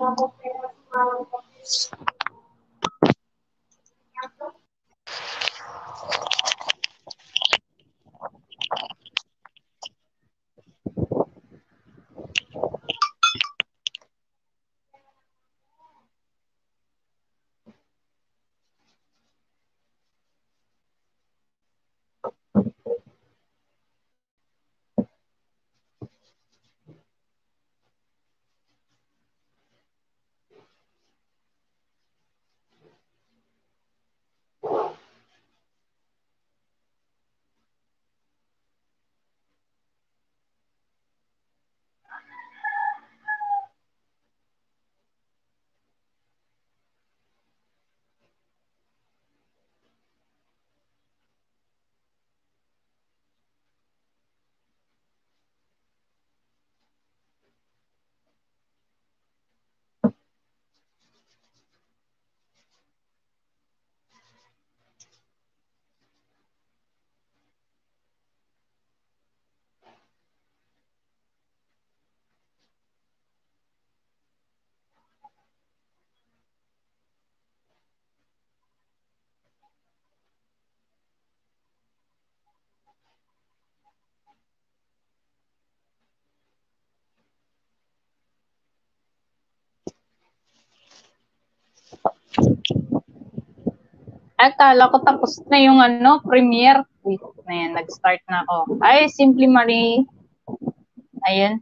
Akala ko tapos na yung premiere. Wait, ayan, nag-start na ako. Ay, Simply Marie. Ayan.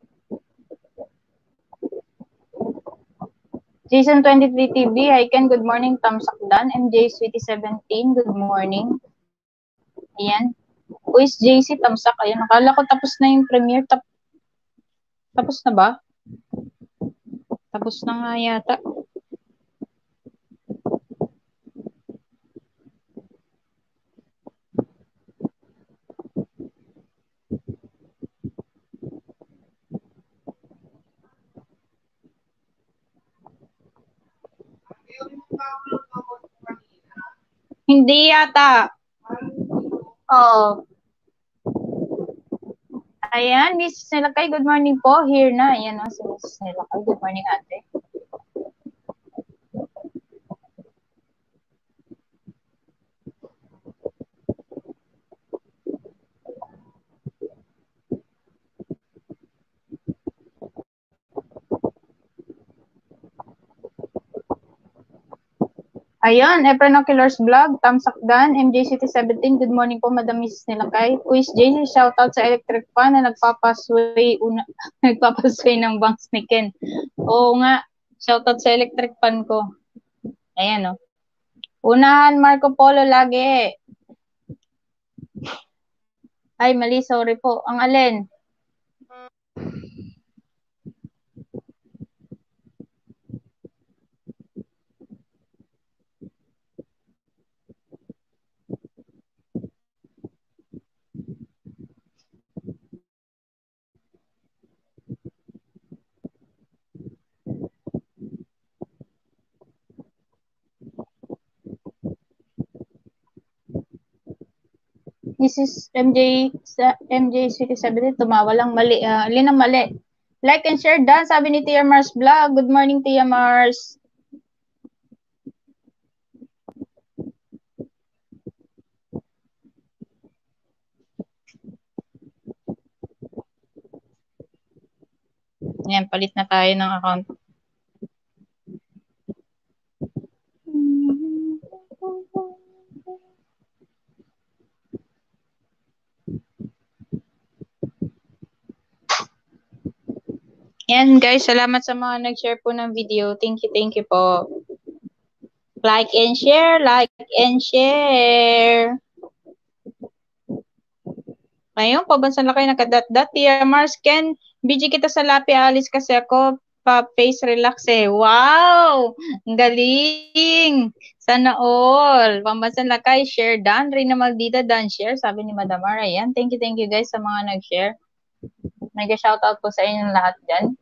Jason 23 TV, hi Ken, good morning. Tamsakdan, MJ Sweetie 17, good morning. Ayan. Who is JC Tamsak? Ayan, akala ko tapos na yung premiere. Tapos na ba? Tapos na nga yata. Hindi yata. Oo. Ayan, Miss Nilakay, good morning po. Here na. Ayan o, si Miss Nilakay. Good morning, ate. Ayun, Eprenoculars Vlog, Tamsakdan, MJ City 17, good morning po, Madam Mrs. Nilakay. Quiz JC, shoutout sa electric fan na nagpapasway ng bangs ni Ken. Oo nga, shoutout sa electric fan ko. Ayan o. Unahan, Marco Polo lagi. Ay, mali, sorry po. Ang alin? This is MJ Sweetie 17, tumawa lang, mali. Alin ang mali? Like and share dan, sabi ni Tia Mars Vlog. Good morning, Tia Mars. Yan, palit na tayo ng account. Yan guys, salamat sa mga nag-share po ng video. Thank you po. Like and share, like and share. Ayun, pabansan na kayo nakadat-dat. Tia Mars, Ken, BG kita sa lapi, alis kasi ako, pa-face relax eh. Wow! Ang galing! Sana all. Pambansan na kayo, share dan. Rina Magdida dan, share. Sabi ni Madam Mara. Yan, thank you guys sa mga nag-share. Nag-shoutout po sa inyong lahat dyan.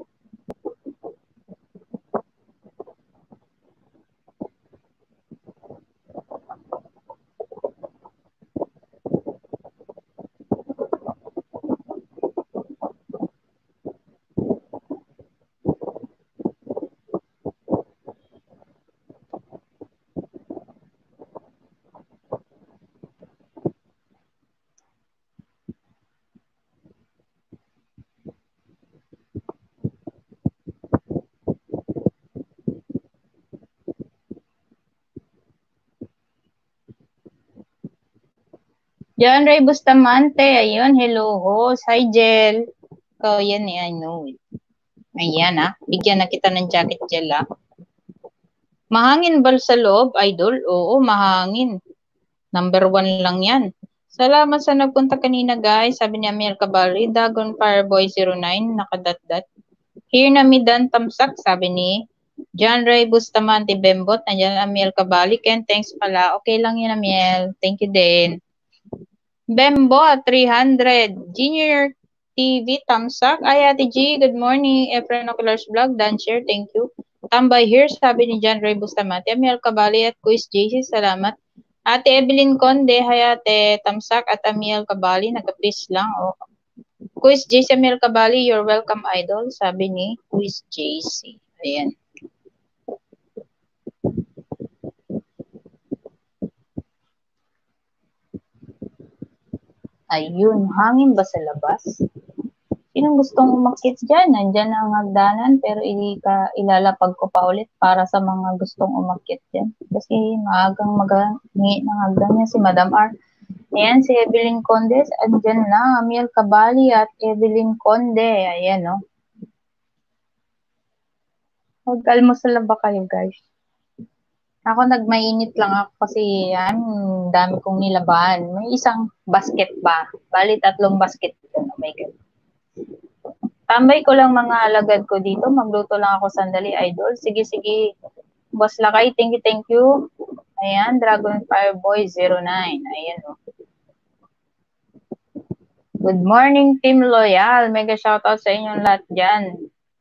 John Ray Bustamante, ayun, hello host. Hi, Jel. Oh, yan eh, I know it. Ayan bigyan na kita ng jacket, Jel Mahangin ba sa loob, idol? Oo, mahangin. Number 1 lang yan. Salamat sa nagpunta kanina, guys. Sabi ni Amir Cabali, Dagon Fireboy09, nakadatdat. Here na midan tamsak, sabi ni John Ray Bustamante Bembot. Nandiyan Amir Cabali. Ken, thanks pala. Okay lang yun, Amiel. Thank you din. Bembot, 300. Junior TV, tamsak. Ay, Ate G, good morning. Efren Oculars Vlog, done share, thank you. Tambay here, sabi ni John Ray Bustamante. Amiel Cabali at Quiz JC, salamat. Ate Evelyn Conde, hay Ate Tamsak at Amiel Cabali, nag-peace lang. Oh. Quiz JC Amiel Cabali, you're welcome, idol, sabi ni Quiz JC. Ayan. Ayun, hangin ba sa labas? Sinong gustong umakyat dyan? Nandyan na ang hagdanan pero ilalapag ko pa ulit para sa mga gustong umakyat dyan. Kasi maagang maghingi ng hagdan niya si Madam R. Ayan, si Evelyn Conde. Andyan na, Amiel Cabali at Evelyn Conde. Ayan, no? Mag-almusal ba kayo, guys? Ako nagmainit lang ako kasi yan, dami kong nilabahan. May isang basket pa. Bali, 3 basket. Oh my God. Tambay ko lang mga alagad ko dito. Magluto lang ako sandali, idol. Sige, sige. Boss Lakay, thank you, thank you. Ayan, Dragonfire Boy 09. Ayan, oh. Good morning, Team Loyal. Mega shoutout sa inyong lahat dyan.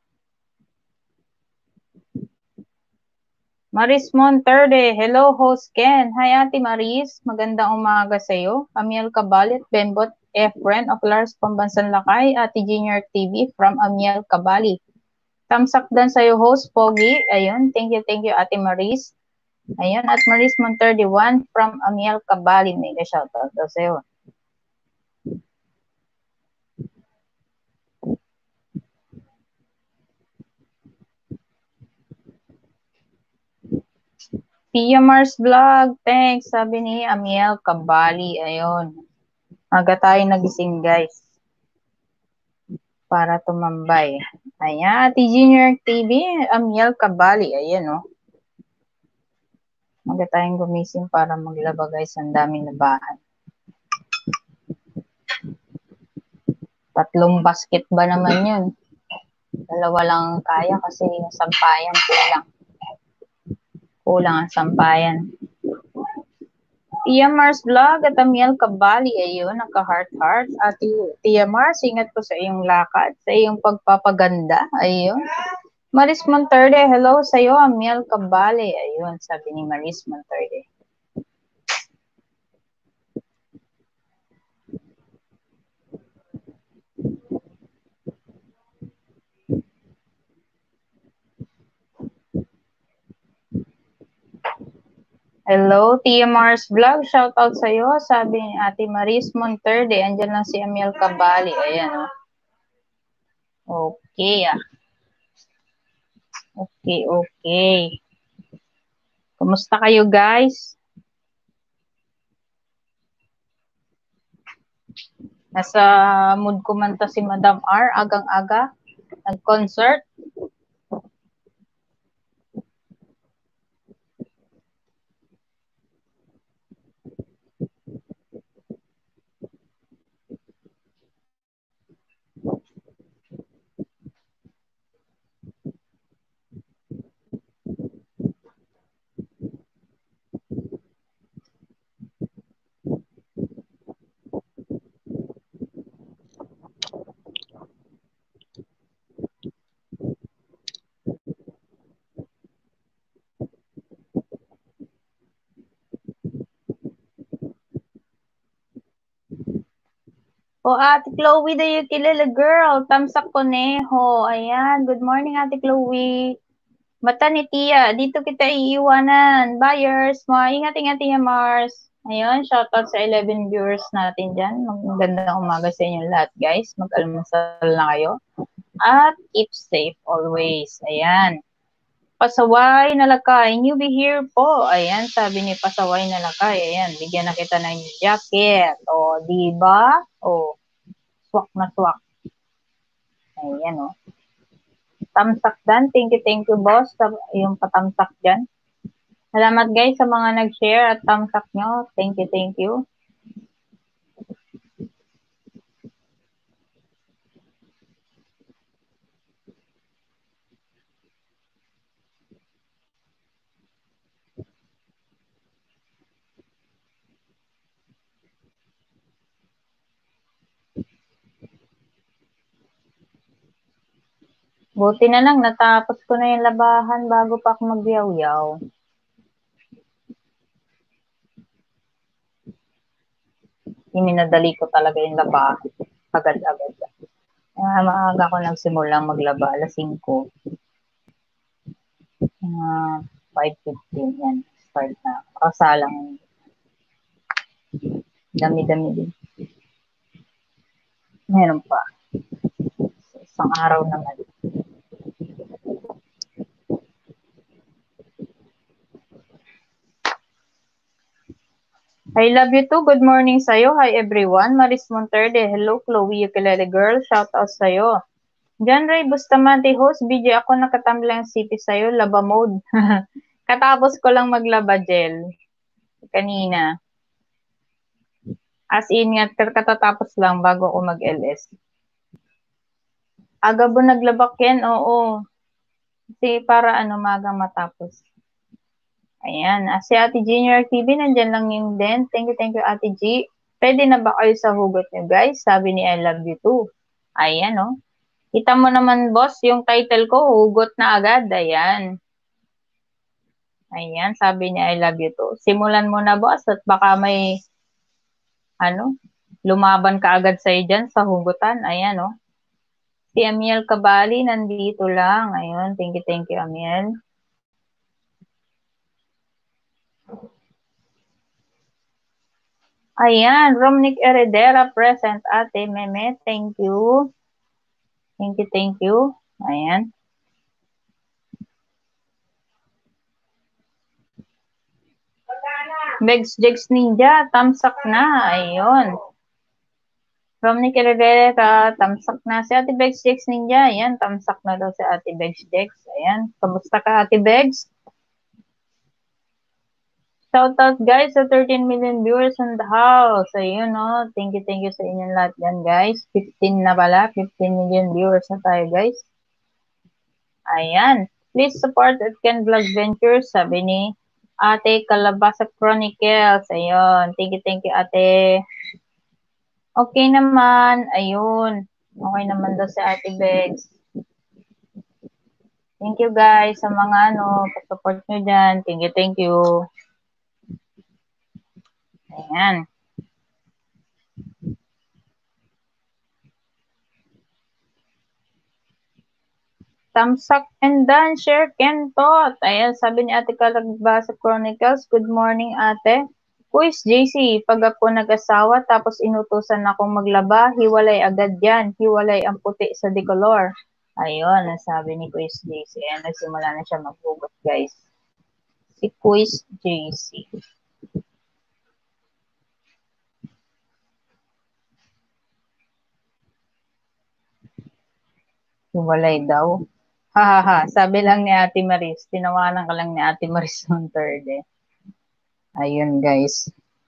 Maris Monterde, hello host Ken. Hi Ate Maris, magandang umaga sa iyo. Amiel Cabalit, Bembot, Efren of Lars Pambansan Lakay, Ate Junior TV from Amiel Cabali. Tamsak dan sa iyo host Pogi. Ayun, thank you Ate Maris. Ayun, at Maris Monterde 1 from Amiel Cabali. Mega shoutout daw sa iyo. Tia Mars Vlog, thanks, sabi ni Amiel Cabali. Ayun. Aga tayo nagising, guys. Para tumambay. Ayan, Ate Junior TV, Amiel Cabali. Ayan, oh. Aga tayong gumising para maglaba, guys. Ang daming labahan. 3 basket ba naman yun? 2 lang kaya kasi sampayan kulang. Kulang ang sampayan. Tia Mars Vlog at Amiel Cabali, ayun, naka-heart-heart. At Tia Mars, ingat po sa iyong lakad, sa iyong pagpapaganda, ayun. Maris Monterde, hello sa iyo, Amiel Cabali, ayun, sabi ni Maris Monterde. Hello, Tia Mars Vlog. Shout out sa iyo. Sabi ni Ate Maris Monterde. Andiyan lang si Amiel Cabali. Ayan, oh. Okay, Okay. Kumusta kayo, guys? Nasa mood kumanta si Madam R. Agang-aga. Nag-concert. O, Ate Chloe the Ukulele Girl, Tamsak Conejo. Ayan, good morning, Ate Chloe. Mata ni Tia, dito kita iiwanan. Buyers, ingat-ingat Tia Mars. Ayun, shoutout sa 11 viewers natin dyan. Magandang umaga sa inyo lahat, guys. Mag-almusal na kayo. At keep safe always. Ayan. Pasaway na lakay, newbie here po. Ayan, sabi ni Pasaway na lakay. Ayan, bigyan na kita ng jacket. O, diba? O, swak na swak. Ayan, o. Tamsak dan. Thank you, boss. Yung patamsak dyan. Salamat, guys, sa mga nag-share at tamsak nyo. Thank you. Buti na lang, natapos ko na yung labahan bago pa ako magyaw-yaw. Iminadali ko talaga yung labahan. Agad-agad. Maaga ako nagsimulang maglaba, alas 5. 5:15 yan. Start na. Kasalang. Dami-dami din. Meron pa. Isang araw naman. I love you too. Good morning sa'yo. Hi everyone. Maris Monterde. Hello Chloe, ukulele girl. Shout out sa'yo. John Ray Bustamante host. Video ako nakatamblang city sa'yo. Laba mode. Katapos ko lang maglaba gel. Kanina. As in nga, katatapos lang bago ako mag-LS. Aga ba naglabak yan? Oo. Kasi para magang matapos. Ayan. Si Ate Junior TV, nandyan lang yung din. Thank you, Ate G. Pwede na ba kayo sa hugot nyo, guys? Sabi ni I love you too. Ayan, oh. Kita mo naman, boss, yung title ko, hugot na agad. Ayan. Ayan, sabi ni I love you too. Simulan mo na, boss, at baka may, lumaban ka agad sa'yo dyan sa hugutan. Ayan, oh. Si Amiel Cabali, nandito lang. Ayun, thank you, Amiel. Ayan, Romnick Heredera present, Ate Meme. Thank you. Thank you. Ayan. Begs Jegs Ninja, tamsak na. Ayun. Romnick Heredera, tamsak na. Si Ate Begs Jegs Ninja, ayan, tamsak na daw si Ate Begs Jegs. Ayan, kamusta ka, Ate Begs? Shout out guys sa 13 million viewers in the house. Ayun, no. Thank you sa inyong lahat yan, guys. 15 na pala. 15 million viewers na tayo, guys. Ayan. Please support at Ken Vlog Ventures. Sabi ni Ate Kalabasa Chronicles. Ayun. Thank you, Ate. Okay naman. Ayun. Okay naman daw sa Ate Begs. Thank you, guys, sa mga pa-support nyo dyan. Thank you. Ayan. Tamsak and done, share Kentot. Ayan, sabi ni Ate Kalabasa Chronicles, good morning, Ate. Kuis, JC, pag ako nag-asawa tapos inutusan akong maglaba, hiwalay agad yan. Hiwalay ang puti sa decolor. Ayun, sabi ni Kuis JC. Ayan, nagsimula na siya maghugot, guys. Si Kuis JC. Hiwalay daw. Ha. Sabi lang ni Ate Maris, tinawanan ka lang ni Ate Maris noong third eh. Ayun, guys.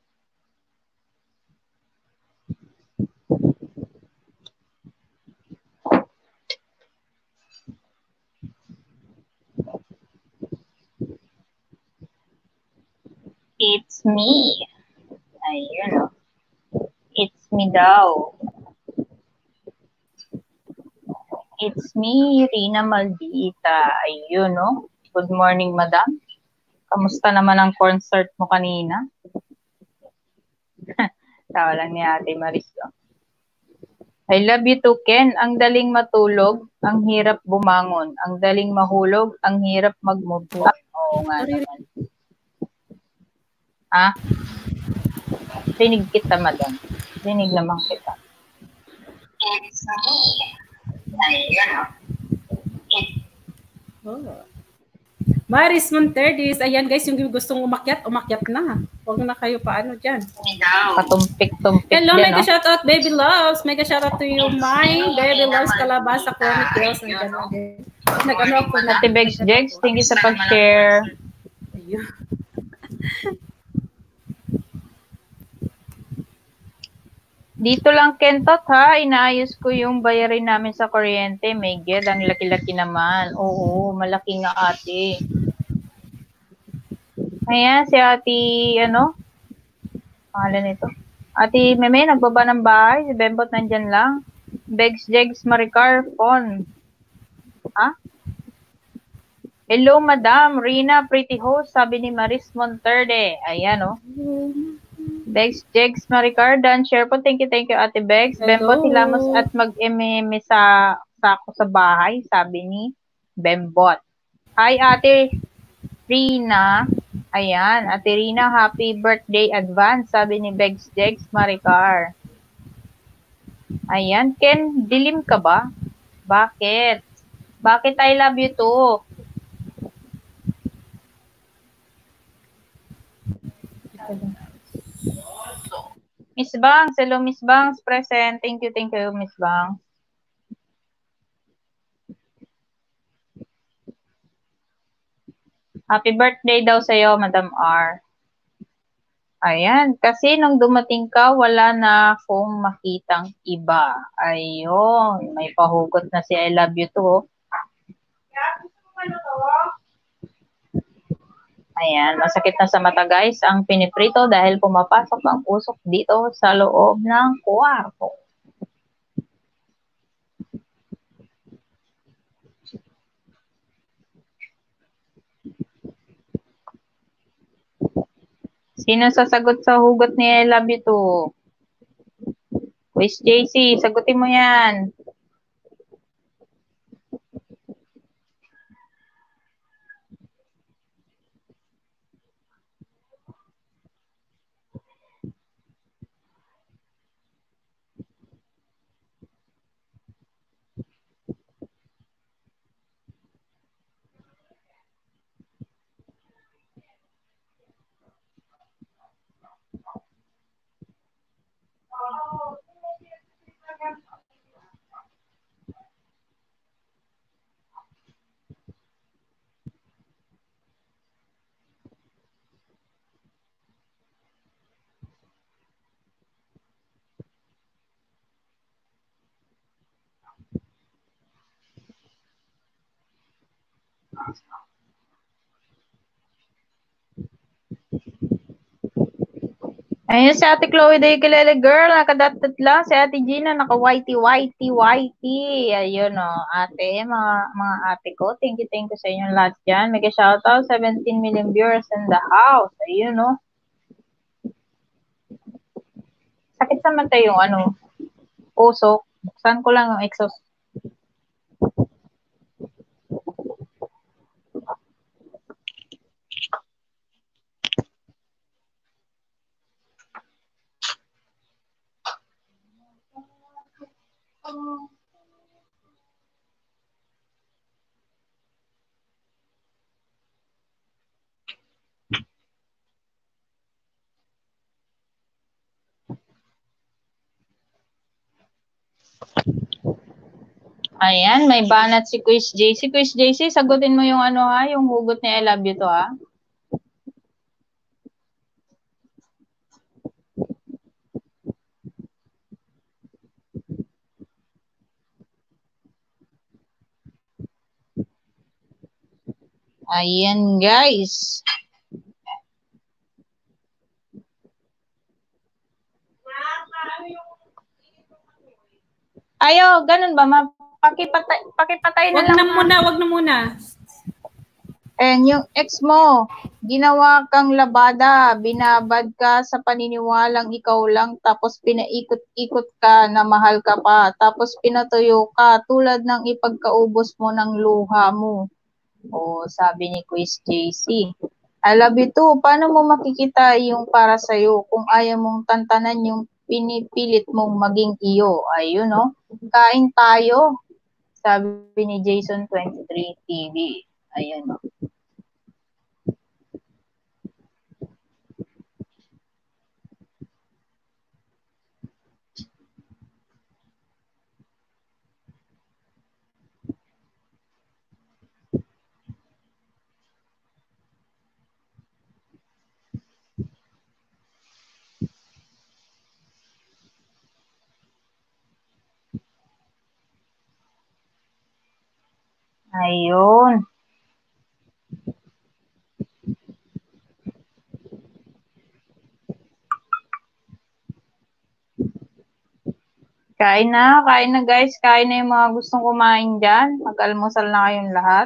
It's me. Ayun, It's me daw. It's me, Rina Maldita. Ayun, Good morning, madam. Kamusta naman ang concert mo kanina? Tawa lang ni Ate Maris. I love you too, Ken. Ang daling matulog, ang hirap bumangon. Ang daling mahulog, ang hirap mag-move on. Oo nga naman. Rinig kita, madam. Rinig naman kita. It's me. Ayun, Maris Monterdis, ayan guys, yung gustong umakyat na. Huwag na kayo paano dyan. Patumpik-tumpik hello, dyan, mega shoutout, baby loves. Mega shoutout to you, my baby loves Kalabasa Chronicles. Nandiyan lang din. Nag-ano ako na. Ate Bex Jex, thank you sa pag-share. Ayun. Dito lang, Kentot, ha? Inaayos ko yung bayarin namin sa kuryente. May ged, ang laki-laki naman. Oo, malaki nga, ate. Ayan, si ate, ano? Pangalan nito. Ate Meme, nagbaba ng bahay. Si Bembot nandyan lang. Bex Jegs Maricar, phone. Ha? Hello, Madam Rina, pretty host, sabi ni Maris Monterde. Ayan, oh. Bex Jegs Maricar, dan share po. Thank you, Ate Bex. Bembot, hilamos at mag-ememe sa ako sa bahay, sabi ni Bembot. Hi, Ate Rina. Ayan, Ate Rina, happy birthday advance, sabi ni Bex Jegs Maricar. Ayan, Ken, dilim ka ba? Bakit? Bakit I love you too? Miss Bangs, hello Miss Bangs, present. Thank you, Miss Bangs. Happy birthday daw sa'yo, Madam R. Ayan, kasi nung dumating ka, wala na akong makitang iba. Ayun, may pahugot na si I love you too. Ayan, masakit na sa mata guys ang piniprito dahil pumapasok ang usok dito sa loob ng kwarto. Sino sasagot sa hugot ni I love you too? Quiz JC, sagutin mo yan. Ayun si Ate Chloe Day Kilele girl, nakadatat lang. Si Ate Gina, naka-whitey. Ayun o, ate, mga ate ko. Thank you sa inyong lahat dyan. Mega shoutout, 17 million viewers in the house. Ayun o. Sakit sa mata yung usok. Buksan ko lang yung exhaust. Ayan, may banat si Quiz JC. Quiz JC, sagutin mo yung yung hugot ni I love you to ha. Ayan, guys. Ayo, ganun ba? Pakipatay na lang. Wag na muna. And yung ex mo, ginawa kang labada, binabad ka sa paniniwalang ikaw lang, tapos pinaikot-ikot ka na mahal ka pa, tapos pinatuyo ka, tulad ng ipagkaubos mo ng luha mo. O, sabi ni Quiz JC. I love you too. Paano mo makikita yung para sa'yo kung ayaw mong tantanan yung pinipilit mong maging iyo? Ayun, no? Kain tayo, sabi ni Jason 23 TV. Ayun, no? Ayun. Kain na guys. Kain na yung mga gustong kumain dyan. Mag-almusal na kayong lahat.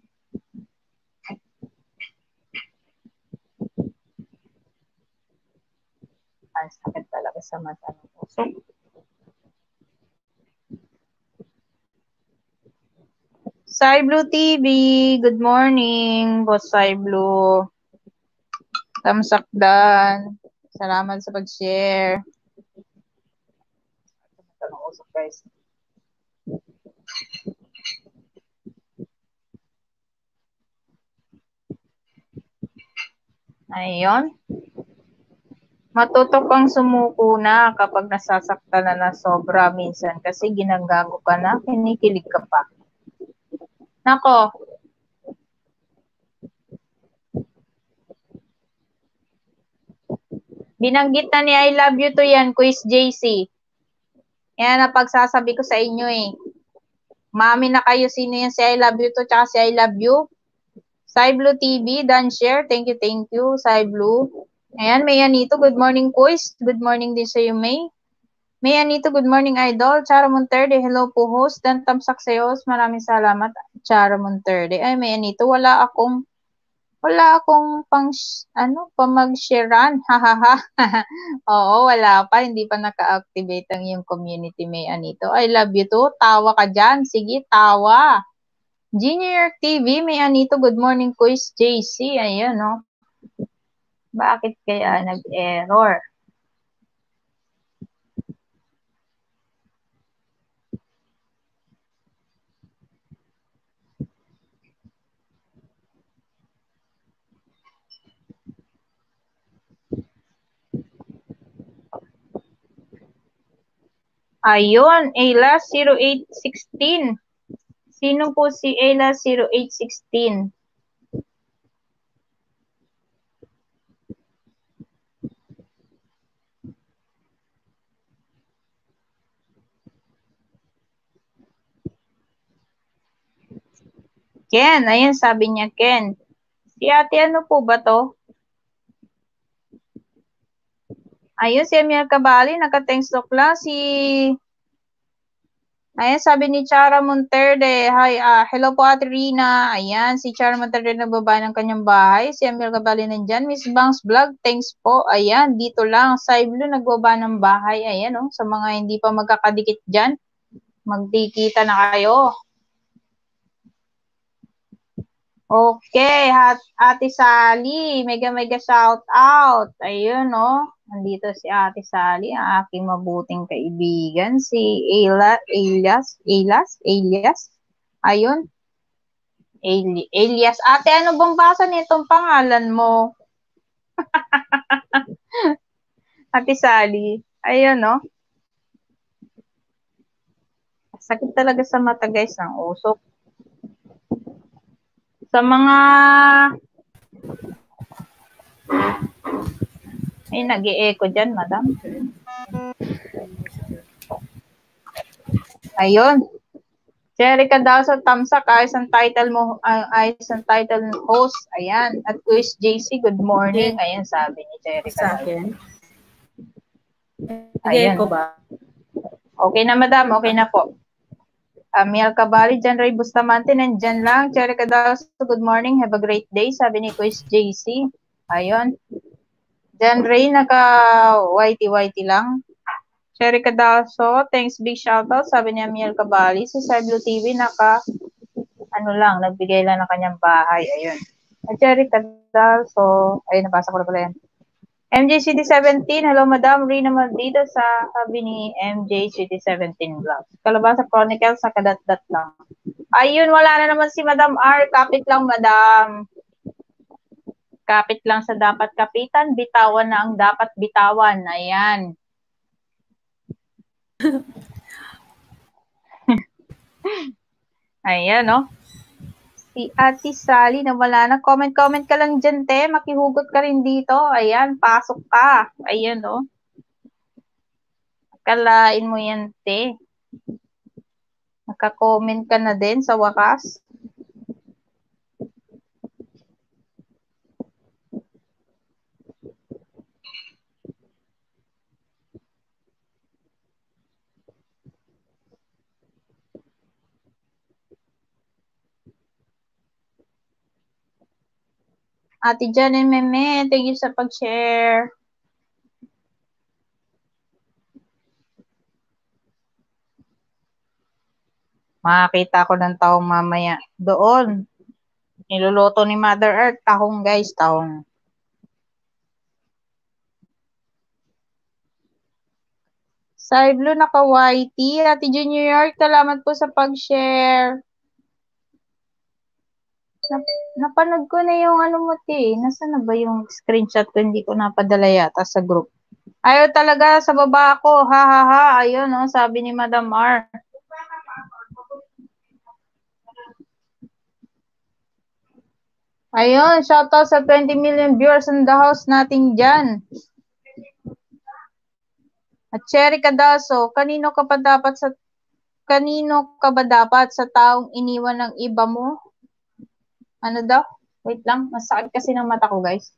Ang sakit talaga sa mata ng puso. Sai Blue TV, good morning, Boss Sai Blue. Tamsakdan. Salamat sa pag-share. Tanong usap guys. Ayun. Matuto kang sumuko na kapag nasasaktan na sobra minsan kasi ginagago ka na, kinikilig ka pa. Nako. Binanggit na ni I love you to yan, Quiz JC. Yan ang pagsasabi ko sa inyo eh. Mami na kayo, sino yan si I love you to tsaka si I love you? Sai Blue TV, Dan share. Thank you, Sai Blue. Ayan, May Anito, good morning, Quiz. Good morning din sa iyo, May. May Anito, good morning, Idol. Chara Monterde, hello po, host. Dan Tamsak Sayos, maraming salamat, Chara Monterde. Ay, May Anito, wala akong pamag-sharean. Hahaha. Oo, wala pa. Hindi pa naka-activate ang yung community, May Anito. I love you too. Tawa ka dyan. Sige, tawa. Junior TV, May Anito. Good morning, Quiz JC. Ayan, no? Bakit kaya nag-error? Ayun, Ayla 0816. Sino po si Ayla 0816? Ken, ayan sabi niya Ken. Si ate ano po ba to? Ayun, si Emil Cabali, naka-thanks-talk lang. Ayan, sabi ni Chara Monterde, hi, hello po Ate Rina. Ayan, si Chara Monterde nagbaba ng kanyang bahay. Si Emil Cabali nandyan. Miss Bangs Vlog, thanks po. Ayan, dito lang. Sai Blue nagbaba ng bahay. Ayan, oh, sa mga hindi pa magkakadikit dyan, magdikita na kayo. Okay, Ate Sally, mega shout out. Ayun, no. Nandito si Ate Sally, ang aking mabuting kaibigan, si Elias. Ayun. Elias. Ate, ano bang basa nitong pangalan mo? Ate Sally. Ayun, no. Sakit talaga sa mata, guys, ng usok. Sa mga ay nag-e-echo dyan, madam. Ayun. Jerica daw sa Tamsak, ayos ang title mo, ayos ang title ng host. Ayan. At Quiz JC, good morning. Ayan, sabi ni Jerica. Sa akin. Ayan. Ko ba? Okay na, madam. Okay na po. Miel Cabali, Jan Ray Bustamante, nandyan lang. Jerica daw, good morning. Have a great day. Sabi ni Quiz JC. Ayun. Jan Ray, naka-whitey lang. Sherry Cadaso, thanks, big shoutout. Sabi niya Miel Cabali. Si Sai Blue TV, nagbigay lang ng kanyang bahay. Ayun. At Sherry Cadaso, ayun, nabasa ko na pala yan. MJCT17, hello Madam Rina Maldita sa sabi ni MJCT17 Vlogs. Kalabasa Chronicles sa kadat-dat lang. Ayun, wala na naman si Madam R. Kapit lang, Madam. Kapit lang sa dapat kapitan, bitawan na ang dapat bitawan. Ayan. Ayan, no? Si Ate Sally na wala na. Comment ka lang dyan, te. Makihugot ka rin dito. Ayan, pasok ka. Ayan, no? Kalain mo yan, te. Naka-comment ka na din sa wakas. Ate Jan and Meme, thank you sa pag-share. Makakita ko ng tahong mamaya. Doon. Niluluto ni Mother Earth. Tahong guys, tahong. Side Blue, naka-whitey. Ate Junior, salamat po sa pag-share. Napanood ko na yung ano mo, te. Nasaan na ba yung screenshot ko? Hindi ko napadala yata sa group. Ayaw talaga sa baba ako. Ha ha ha. Ayun, no, sabi ni Madam R. Ayun, shoutout sa 20 million viewers in the house natin dyan. At Cherry Cadaso, kanino ka ba dapat sa taong iniwan ng iba mo? Ano daw? Wait lang, masakit kasi ng mata ko, guys.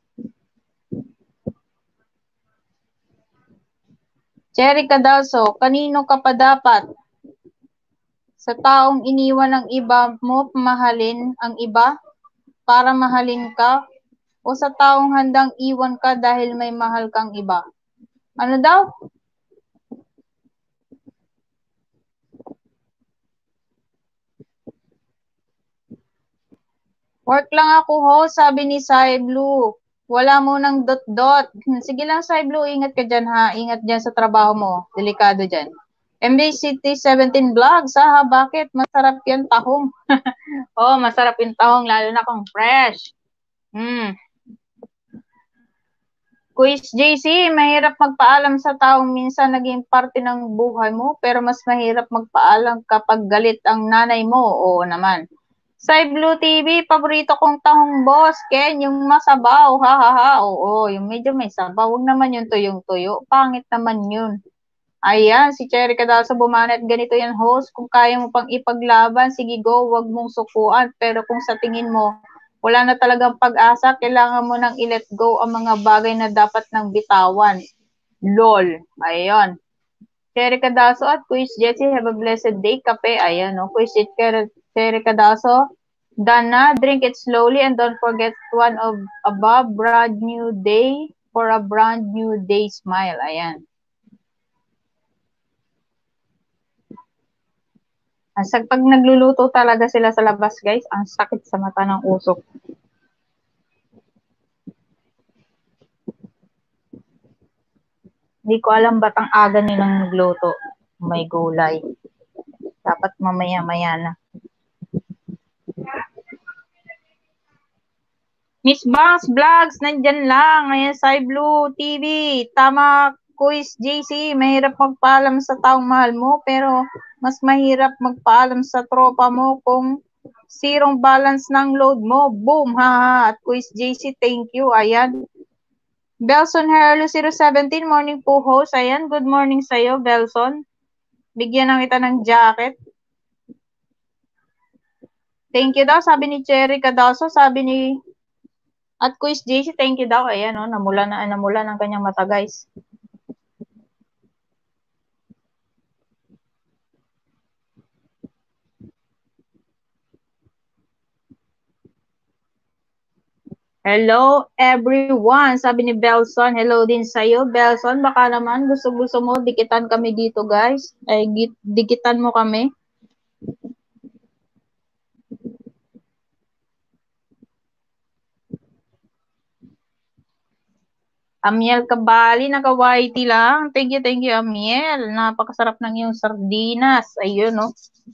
Cherry Cadaso, kanino ka pa dapat sa taong iniwan ng iba mo mahalin ang iba para mahalin ka, o sa taong handang iwan ka dahil may mahal kang iba? Ano daw? Work lang ako, ho, sabi ni Sai Blue. Wala mo ng dot-dot. Sige lang, Sai Blue, ingat ka dyan, ha. Ingat dyan sa trabaho mo. Delikado dyan. MBCT 17 Vlogs, ha? Bakit? Masarap yan tahong. Oh, masarap yung tahong, lalo na kung fresh. Quiz JC, mahirap magpaalam sa taong minsan naging parte ng buhay mo, pero mas mahirap magpaalam kapag galit ang nanay mo. Oo naman. Sai Blue TV, paborito kong tahong boss, Ken, yung masabaw, ha ha ha. Oo, yung medyo may sabaw. Huwag naman yung tuyong-tuyo. Pangit naman yun. Ayan, si Cherry Cadaso bumanat. Ganito yan, host. Kung kaya mo pang ipaglaban, sige go, wag mong sukuan. Pero kung sa tingin mo, wala na talagang pag-asa, kailangan mo nang i-let go ang mga bagay na dapat nang bitawan. LOL. Ayun. Cherry Cadaso at Quiz Jessie, have a blessed day. Kape, ayan, no? Quiz Cherry Cadaso. Dana, drink it slowly and don't forget one of above brand new day for a brand new day smile. Ayan. Pag nagluluto talaga sila sa labas, guys, ang sakit sa mata ng usok. Hindi ko alam ba't ang aga nilang nagluto. May gulay. Dapat mamaya-maya na. Miss Bangs Vlogs, nandyan lang. Ayan, Sai Blue TV. Tama, Quiz JC. Mahirap magpaalam sa taong mahal mo, pero mas mahirap magpaalam sa tropa mo kung zerong balance ng load mo. Boom, ha. At Quiz JC, thank you. Ayan. Belson Herlo 017, morning po host. Ayan, good morning sa'yo, Belson. Bigyan na kita ng jacket. Thank you daw, sabi ni Cherry Cadaso, sabi ni at Quiz JC, thank you daw. Ayan, no, namula ng kanyang mata, guys. Hello, everyone. Sabi ni Belson, hello din sa'yo. Belson, baka naman gusto mo, dikitan kami dito, guys. Ay, dikitan mo kami. Amiel Kabali, naka-whitey lang. Thank you, Amiel. Napakasarap ng iyong sardinas. Ayun, no.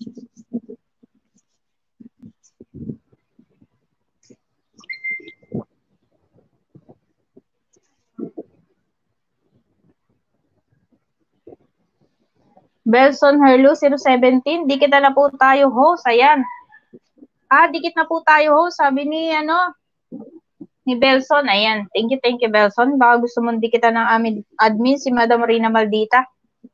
Belson Herlo 017, dikit na po tayo, host. Ayan. Dikit na po tayo, host. Sabi ni, ni Belson. Ayan. Thank you, Belson. Baka gusto mong dikitan ng aming admin, si Madam Rina Maldita.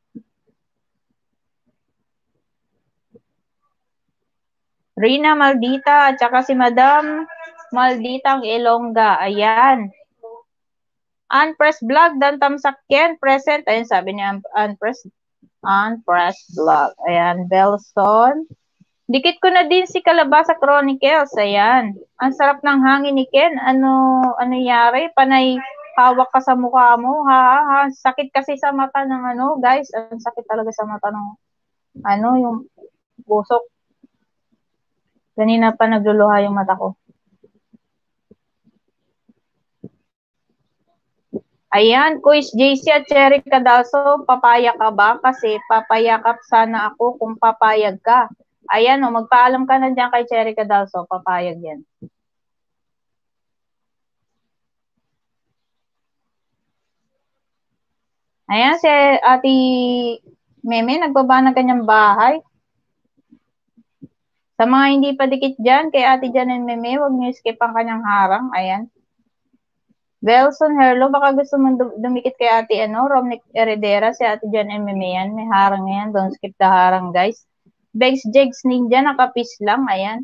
Rina Maldita, at saka si Madam Malditang Ilongga. Ayan. Unpressed Vlog, Dantam Sakyen, present. Ayan, sabi niya, Unpressed Vlog. Ayan, Belson. Dikit ko na din si Kalabasa Chronicles. Ayan. Ang sarap ng hangin ni Ken. Ano yari? Panay hawak ka sa mukha mo. Ha. Sakit kasi sa mata ng guys. Ang sakit talaga sa mata ng yung busok. Kanina pa nagluluha yung mata ko. Ayan, Quiz JC at Cherry Cadalso, papaya ka ba? Kasi papayakap sana ako kung papayag ka. Ayan, magpaalam ka na dyan kay Cherry Cadalso, papayag yan. Ayan, si Ate Meme, nagbaba na kanyang bahay. Sa mga hindi pa dikit dyan, kay Ate Janen Meme, huwag niyo skip ang kanyang harang. Ayan. Belson Herlo, baka gusto mong dumikit kay Ate Romnick Heredera, si Ate Janen Meme yan. May harang yan, don't skip the harang, guys. Begs Jegs Ninja, nakapis lang. Ayan.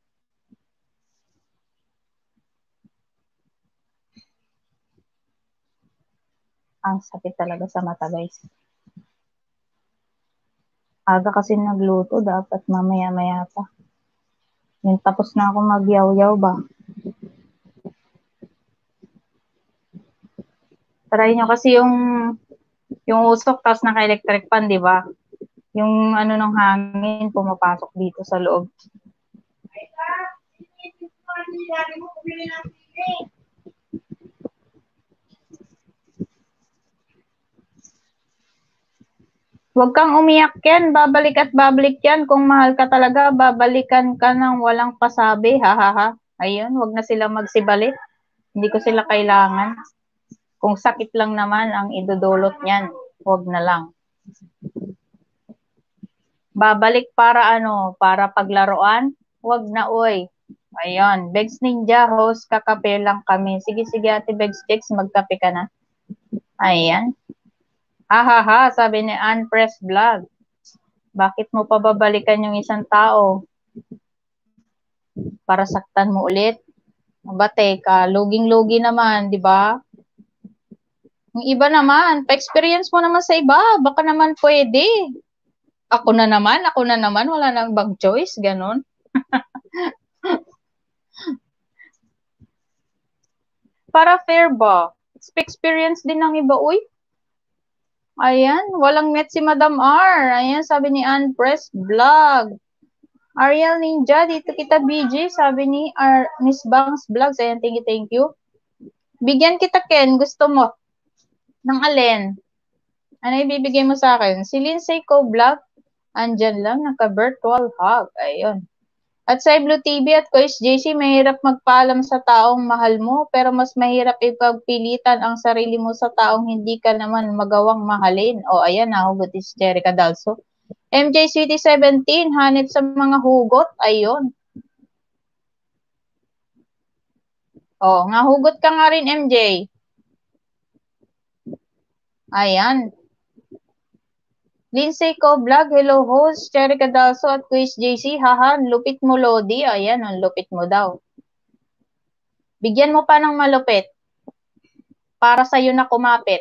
Ang sakit talaga sa mata, guys. Aga kasi nagluto, dapat mamaya-maya pa. Yung tapos na ako magyaw-yaw ba? Try nyo kasi yung usok, tapos naka-electric pan, di ba? Yung ng hangin, pumapasok dito sa loob. Huwag kang umiyak yan, babalik at babalik yan. Kung mahal ka talaga, babalikan ka ng walang pasabi, ha. Ayun, huwag na sila magsibalit. Hindi ko sila kailangan. Kung sakit lang naman ang idudulot niyan, huwag na lang. Babalik para para paglaruan? Huwag na, oy. Ayun, Begs Ninja, host, kakape lang kami. Sige, Ate Begs Chicks, magkape ka na. Ayan. Ha, sabi ni Unpress Vlog. Bakit mo pa babalikan yung isang tao? Para saktan mo ulit? Aba, teka, luging-lugi naman, di ba? Yung iba naman, pa-experience mo naman sa iba, baka naman pwede. Ako na naman, wala nang bang choice, ganun. Para fair ba? Experience din ng iba, uy. Ayan, walang met si Madam R. Ayan, sabi ni Unpress Vlog. Ariel Ninja, dito kita BG, sabi ni Miss Bangs Vlogs. Ayan, thank you. Bigyan kita, Ken, gusto mo? Ng alin? Ano ibibigay mo sa akin? Si Lindsay Co Vlog, andyan lang, naka-virtual hug. Ayun. At sa Blue TV at Coach JC, mahirap magpaalam sa taong mahal mo, pero mas mahirap ipagpilitan ang sarili mo sa taong hindi ka naman magawang mahalin. O, ayan, nahugot si Cherry Cadalso. MJ City 17, hanip sa mga hugot. Ayun. O, nga hugot ka nga rin, MJ. Ayan. Lindsay Co Vlog, hello host, Cherry Cadalso at Quiz JC, haha, lupit mo Lodi, ayan, ang lupit mo daw. Bigyan mo pa ng malupit, para sa'yo na kumapit.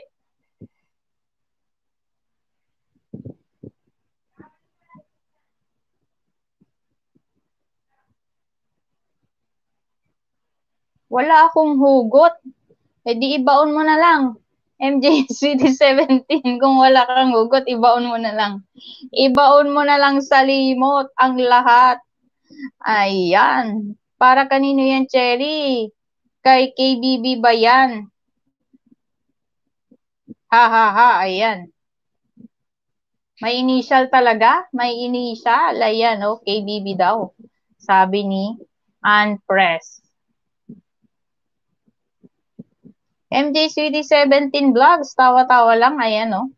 Wala akong hugot, di ibaon mo na lang. MJ City 17, kung wala kang hugot, ibaon mo na lang. Ibaon mo na lang sa limot ang lahat. Ayan. Para kanino yan, Cherry? Kay KBB ba yan? Ha, ayan. May initial talaga? May initial. Ayan, KBB daw. Sabi ni Unpress. MJ Sweetie 17 Vlogs, tawa-tawa lang, ayan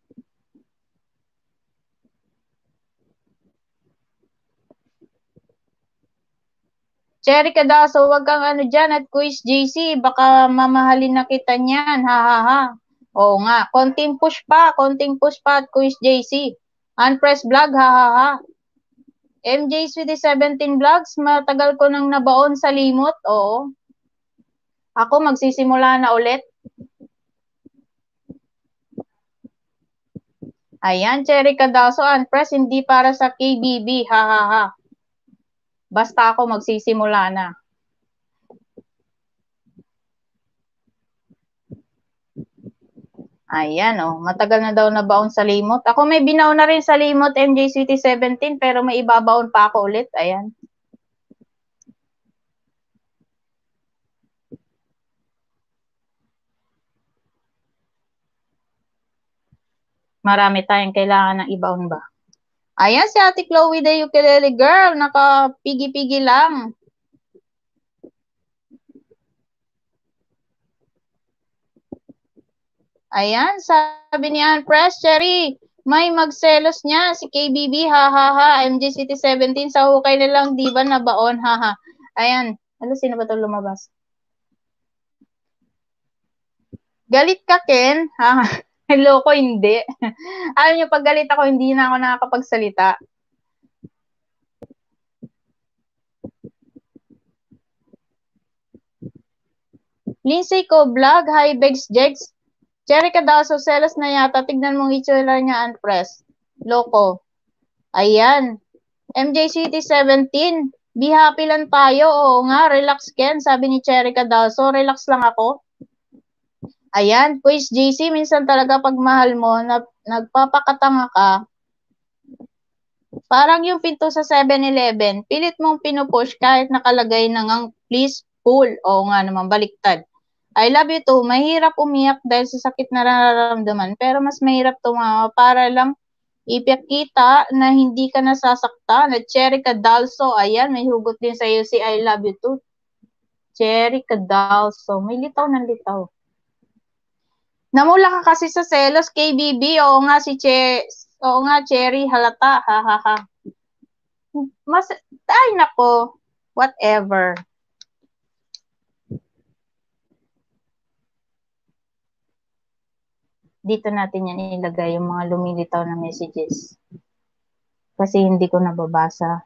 Cherry Cadalso, wag kang dyan at Quiz JC, baka mamahalin na kita niyan, ha. Oo nga, konting push pa at Quiz JC. Unpress Vlog, ha. MJ Sweetie 17 Vlogs, matagal ko nang nabaon sa limot, oo. Ako, magsisimula na ulit. Ayan, Cherry Cadalso, Unpress, hindi para sa KBB, ha. Basta ako magsisimula na. Ayan, oh. Matagal na daw nabaon sa limot. Ako may binaon na rin sa limot, MJ City 17, pero may ibabaon pa ako ulit. Ayan. Marami tayong kailangan ng ibaon ba? Ayan si Ate Chloe the ukulele girl. Nakapigi-pigi lang. Ayan, sabi ni Ann Press, Cherry, may magselos niya, si KBB, ha ha ha, MJ City 17, sa hukay na lang, di ba nabaon, ha ha. Ayan, ano, sino ba ito lumabas? Galit ka, Ken? Ha? Hello ko, hindi. Alam niyo, pag galit ako, hindi na ako nakakapagsalita. Lindsay ko, vlog, hi, Begs, Jegs. Cherry Cadaso, selos na yata. Tignan mong itsura niya, unpressed. Loko. Ayan. MJ City 17. Be happy lang tayo. Oo nga, relax Ken. Sabi ni Cherry Cadaso, relax lang ako. Ayan. Quiz JC, minsan talaga pag mahal mo, nagpapakatanga ka. Parang yung pinto sa 7-Eleven, pilit mong pinupush kahit nakalagay na ngang please pull. Oo nga naman, baliktad. I love you too. Mahirap umiyak dahil sa sakit na nararamdaman, pero mas mahirap tumawa para lang ipakita na hindi ka nasasaktan. At Cherry Cadalso, ayan, may hugot din sa iyo si I love you too. Cherry Cadalso, may litaw ng litaw. Namula ka kasi sa selos, KBB. Oo nga, oo nga, Cherry, halata, ha ha ha. Ay nako, whatever. Dito natin yan ilagay yung mga lumilitaw na messages. Kasi hindi ko nababasa.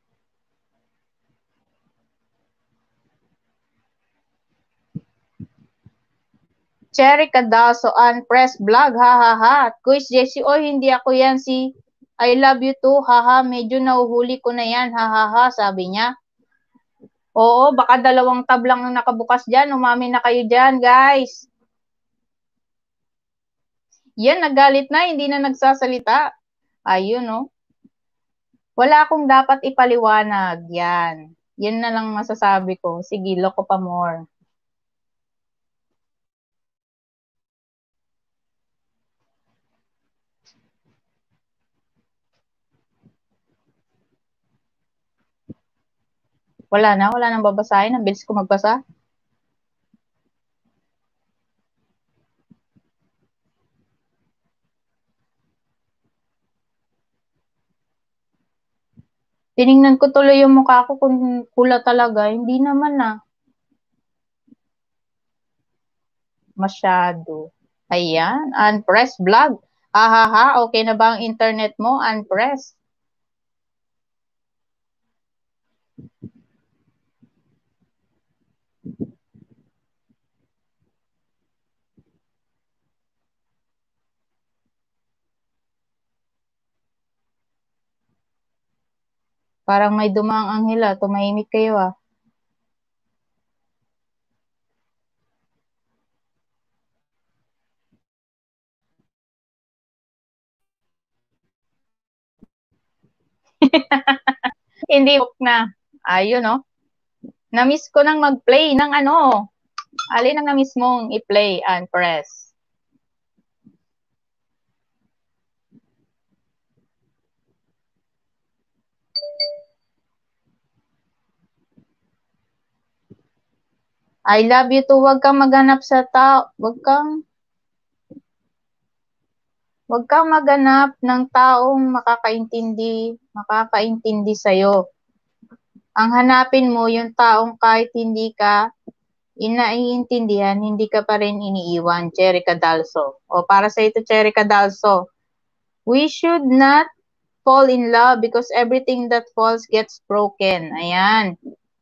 Cherry Cadaso, Unpress Vlog, ha ha ha. Quiz Jessie, oy, hindi ako yan, si I love you too, ha ha. Medyo nahuhuli ko na yan, ha ha ha, sabi niya. Oo, baka 2 tab lang ang nakabukas dyan. Umami na kayo dyan, guys. Yan, nagalit na, hindi na nagsasalita. Ayun, no? Wala akong dapat ipaliwanag. Yan. Yan na lang masasabi ko. Sige, loko pa more. Wala nang babasahin. Ang bilis ko magbasa. Tiningnan ko tuloy yung mukha ko kung pula talaga. Hindi naman na. Masyado. Ayan. Unpress vlog. Ahaha. Okay na ba ang internet mo? Unpress. Parang may dumaang anghel ah. Tumahimik kayo ah. Hindi na. Ayun no. Na-miss ko nang mag-play ng ano. Alin ang na-miss mong i-play, Unpress? I love you too. Huwag kang maghanap sa tao. Huwag kang maghanap ng taong makakaintindi sa'yo. Ang hanapin mo yung taong kahit hindi ka inaiintindihan, hindi ka pa rin iniiwan. Cherry Cadalso. O para sa ito, Cherry Cadalso. We should not fall in love because everything that falls gets broken. Ayan.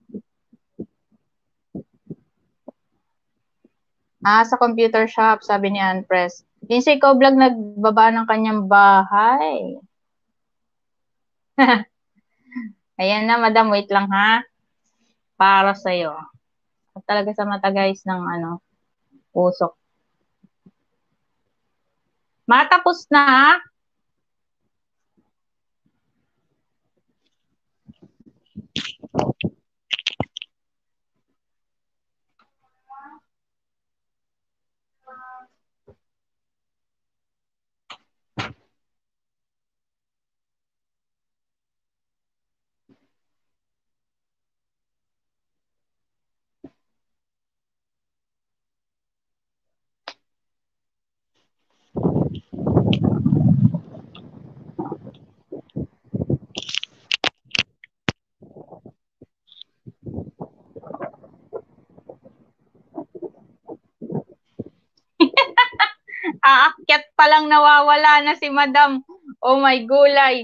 Sa computer shop, sabi ni Unpress. Lindsay ko vlog nagbaba ng kanyang bahay. Ayan na, madam. Wait lang, ha? Para sa'yo. Talaga sa mata, guys, ng usok. Matapos na. Aakyat pa lang nawawala na si madam. Oh my gulay.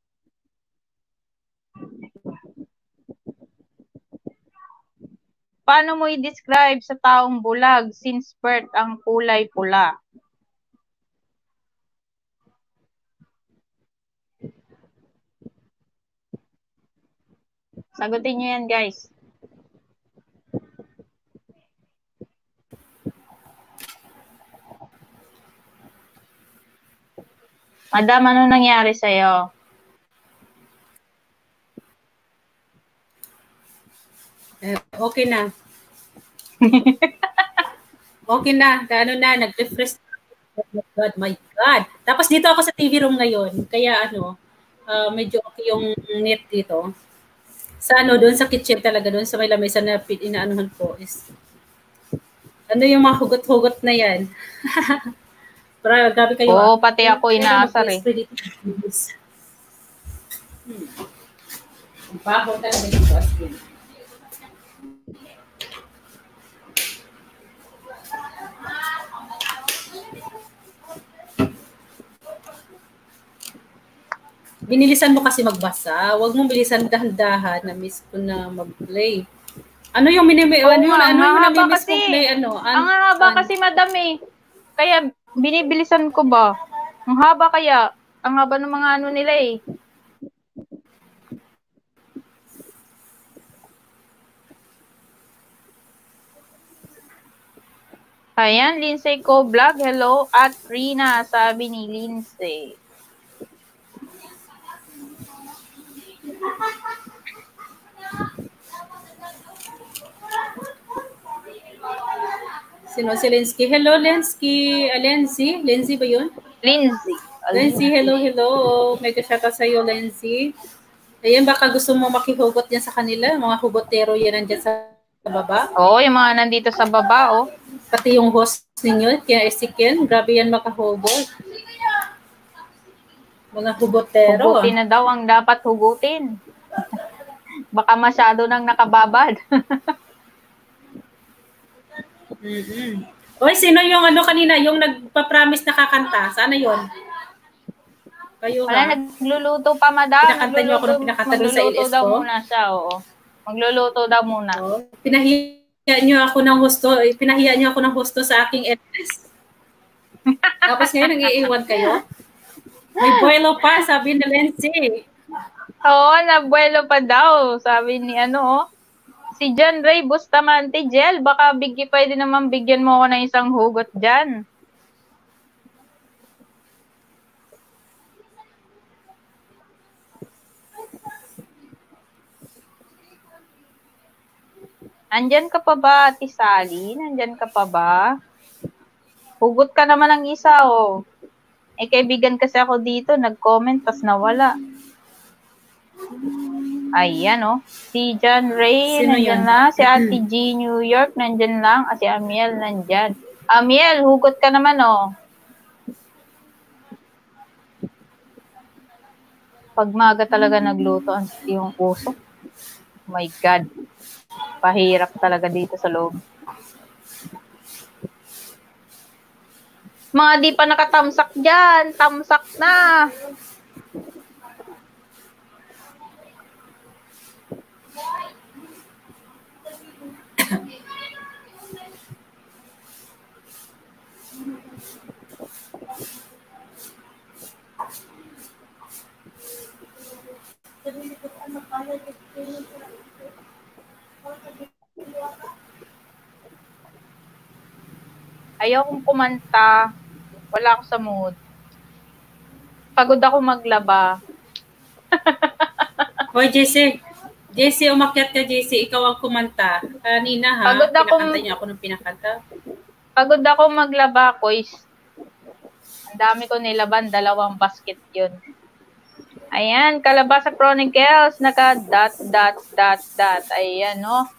Paano mo i-describe sa taong bulag since birth ang kulay pula? Sagutin nyo yan, guys. Madam, ano nangyari sa'yo? Okay na. Okay na. Ano na, nag-refresh. My God. Tapos dito ako sa TV room ngayon. Kaya medyo okay yung net dito. Sa doon sa kitchen talaga, doon sa may lamesa na inaanuhan ko is yung mga hugot-hugot na yan. Pero grabe kayo. Oo, pati ako inaasar eh. Bago talaga dito as in. Binilisan mo kasi magbasa. Huwag mong bilisan dahan-dahan na miss ko na mag-play. Ano yung namimiss kong play? Ang haba kasi, madam eh. Kaya binibilisan ko ba? Ang haba kaya. Ang haba ng mga nila eh. Ayan, Lindsay ko vlog. Hello at Rina, sabi ni Lindsay. Sino si Lensky? Hello, Lensky. Lenzy? Lenzy ba yun? Lindsay. Lenzy, hello. Mega shoutout sa iyo, Lenzy. Ayan, baka gusto mo makihugot yan sa kanila. Mga hugotero yan nandyan sa baba. Oo, yung mga nandito sa baba, oh. Pati yung host ninyo, kaya Ken, grabe yan makahugot. Mga hugotero. Hugutin na daw ang dapat hugutin. Baka masyado nang nakababad. Oy, sino yung kanina, yung nagpa-promise na kakanta? Sana yon? Kayo Wala, nagluluto pa, madam. Pinakanta niyo ako nung pinakanta doon sa Magluluto daw muna siya, oo. Magluluto daw muna. Oh, pinahiya niyo ako ng husto sa aking LS. Tapos ngayon, nag-iiwan kayo? May boilo pa, sabi ni Lenzy. Oo, nabuelo pa daw, sabi ni si John Ray Bustamante, Jel, baka pwede naman bigyan mo ako ng isang hugot dyan. Andyan ka pa ba, Ate Sally? Nandyan ka pa ba? Hugot ka naman ng isa, oh. Eh, kaibigan kasi ako dito, nag-comment, tas nawala. Ayan, oh. Si John Ray, nandyan na. Si Ate G New York, nandyan lang. Si Amiel, nandyan. Amiel, hugot ka naman, oh. Pagmaga talaga nagluto yung usok. Oh my God. Pahirap talaga dito sa loob. Mga di pa nakatamsak dyan. Tamsak na. Ayaw kong kumanta. Wala ako sa mood. Pagod ako maglaba. Hoy, Jesse. Jesse, umakyat ka, Jesse. Ikaw ang kumanta. Kanina, ha? Pagod ako, pinakanta niya ako ng pinakanta. Pagod ako maglaba, Kois. Ang dami ko nilaban. 2 basket yun. Ayan, Kalabasa Chronicles. Naka ... Ayan, no?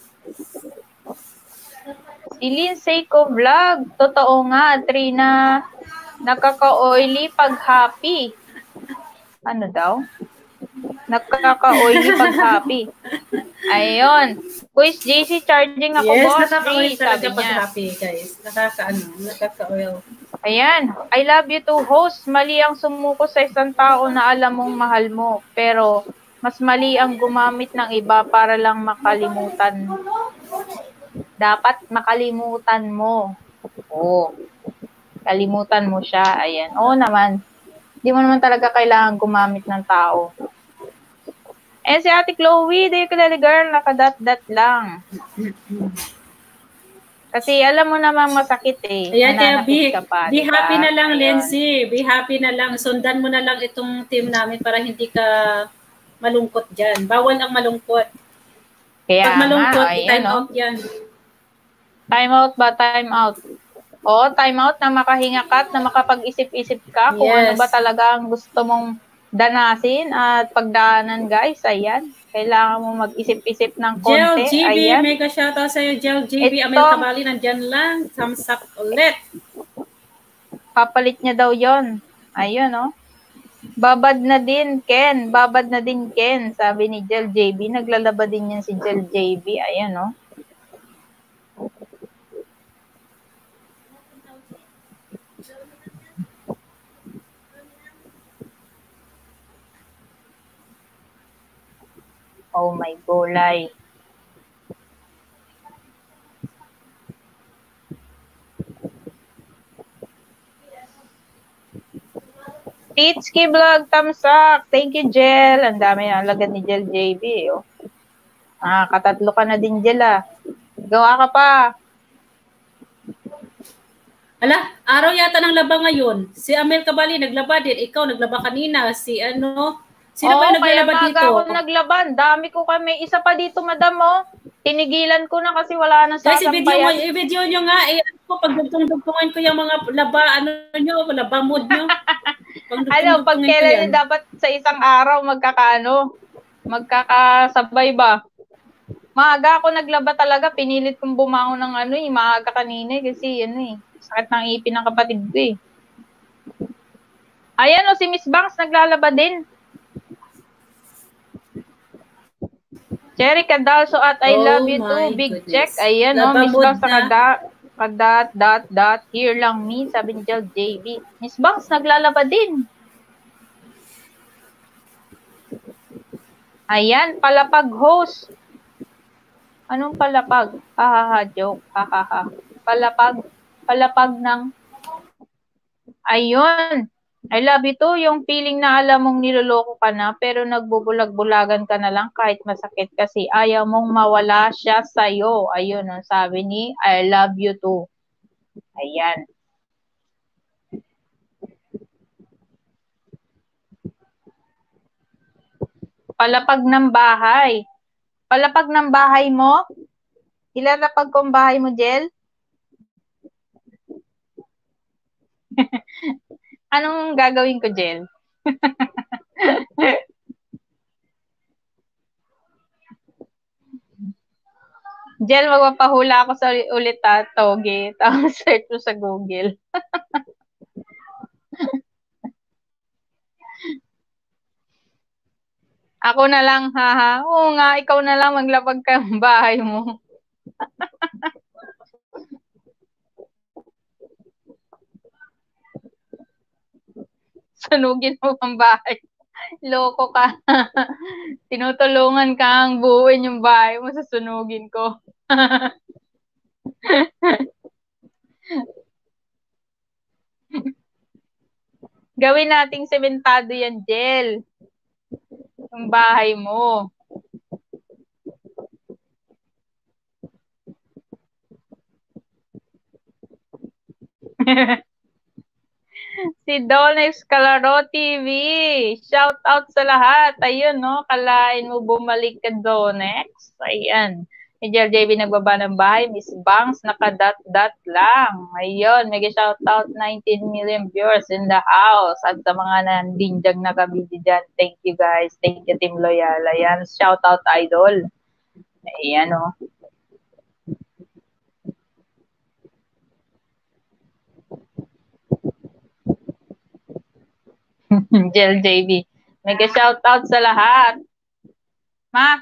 Si Lindsay ko vlog. Totoo nga, Trina. Nakaka-oily pag happy. Ano daw? Nakaka-oily pag happy. Ayun. Quiz JC, charging ako, yes, boss. nakaka-oil talaga Sabi pag niya. happy, guys. Nakaka-oil. Ayan. I love you to host. Mali ang sumuko sa isang tao na alam mong mahal mo. Pero, mas mali ang gumamit ng iba para lang makalimutan. Dapat makalimutan mo. Oo. Kalimutan mo siya. Ayan. Oo naman. Hindi mo naman talaga kailangan gumamit ng tao. Eh, si Ate Chloe, di ko girl, nakadat-dat lang. Kasi alam mo naman masakit eh. Ayan, kaya be diba? happy na lang, Ayun. Lindsay. Be happy na lang. Sundan mo na lang itong team namin para hindi ka malungkot dyan. Bawal ang malungkot. Kaya pag malungkot, nga, i-time out yan. Time out ba? Time out. Oo, time out na makahinga ka at na makapag-isip-isip ka kung ano ba talaga ang gusto mong danasin at pagdaanan, guys. Ayan. Kailangan mo mag-isip-isip ng konti. Jel GB, ayan. Mega shoutout sa'yo. Jel GB, Amel Cabali, nandyan lang. Thumbs up ulit. Papalit niya daw yon. Ayun, no? Babad na din, Ken. Babad na din, Ken. Sabi ni Jel JB. Naglalaba din yan si Jel JB. Ayan, no? Oh my gulay. Titski Vlog, thumbs up. Thank you, Jel. Ang dami ang lagad ni Jel JB. Oh. Katatlo ka na din, Jel, ah. Gawa ka pa. Ala, araw yata ng laba ngayon. Si Amel Cabali naglaba din. Ikaw naglaba kanina. Sino ba yung naglalaba dito? Kaya ako naglaban. Dami ko kami. Isa pa dito, madam, oh. Tinigilan ko na kasi wala na sa sabayan. Guys, i-video nyo nga. Pag dugtong-dugtungan ko yung mga laba mood nyo. Pag kailan dapat sa isang araw magkakasabay ba? Maaga ako naglaba talaga. Pinilit kong bumangon ng maaga kanina kasi sakit ng ipin ng kapatid ko eh. Ayan si Miss Banks naglalaba din. Cherry Cadalso at I love you too. Big check. Ayan Miss Banks here lang me, sabi ni Jel JB. Miss Banks naglalaba din. Ayan, palapag host. Anong palapag? Joke. Palapag ng ayun. I love you too, yung feeling na alam mong niloloko ka na pero nagbubulag-bulagan ka na lang kahit masakit kasi ayaw mong mawala siya sa'yo. Ayun, sabi ni I love you too. Ayan. Palapag ng bahay. Palapag ng bahay mo? Ilalapag ko ang bahay mo, Jel? Anong gagawin ko, Jel? Jel, magpapahula ako sa ulit Toge. Tapos search mo sa Google. Ako na lang, haha. Oo nga, ikaw na lang maglapag ka ng bahay mo. Sunugin mo ang bahay. Loko ka. Tinutulungan kang buuin yung bahay mo, sasunugin ko. Gawin nating sementado yan, Jel. Yung bahay mo. Si Donex Calaro TV. Shout out sa lahat. Ayun, no? Kalain mo bumalik ka, Donex. Ayan. Si JB nagbaba ng bahay. Miss Banks, naka-dot-dot lang. Ayun, mega shout out. 19 million viewers in the house. At sa mga nandinjag nakabidi dyan, thank you guys. Thank you, Team Loyal. Ayan, shout out, idol. Ayan, no? Jel JB. Mega shout out sa lahat. Ma,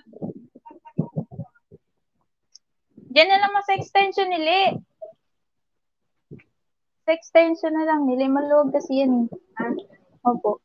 diyan na naman sa extension nili. Sa extension na lang nili. Maluwag kasi yan. Opo.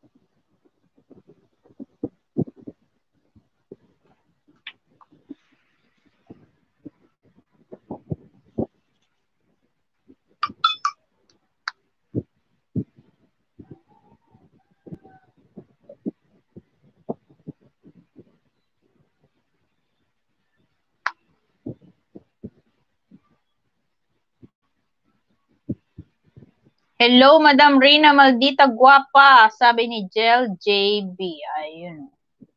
Hello, Madam Rina Maldita Guapa, sabi ni Jel JB. Ayun.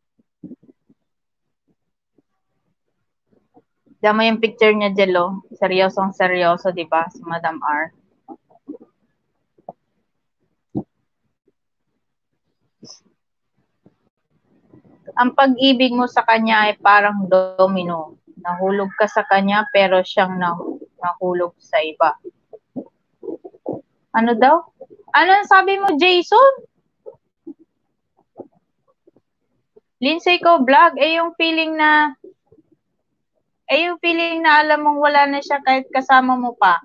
Dama yung picture niya, Jelo. Seryosong seryoso, di ba? Si Madam R. Ang pag-ibig mo sa kanya ay parang domino. Nahulog ka sa kanya pero siyang nahulog sa iba. Ano daw? Ano sabi mo, Jason? Lindsay ko vlog, yung feeling na alam mong wala na siya kahit kasama mo pa.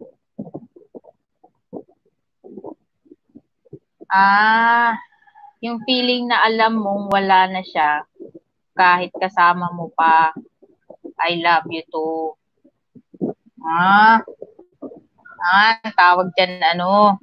Yung feeling na alam mong wala na siya kahit kasama mo pa. I love you too. Tawag dyan, ano.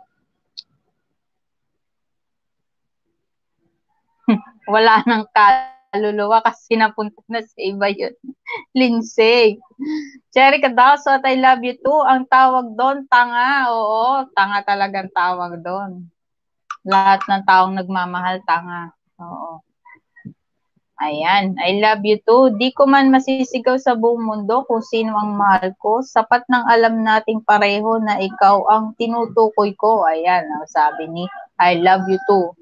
Wala nang kaluluwa kasi napunta na sa iba yun. Lindsay. Cherry Cadaso at I love you too. Ang tawag doon, tanga. Oo, tanga talagang tawag doon. Lahat ng taong nagmamahal, tanga. Oo. Ayan, I love you too. Di ko man masisigaw sa buong mundo kung sino ang mahal ko. Sapat nang alam nating pareho na ikaw ang tinutukoy ko. Ayan, sabi ni I love you too.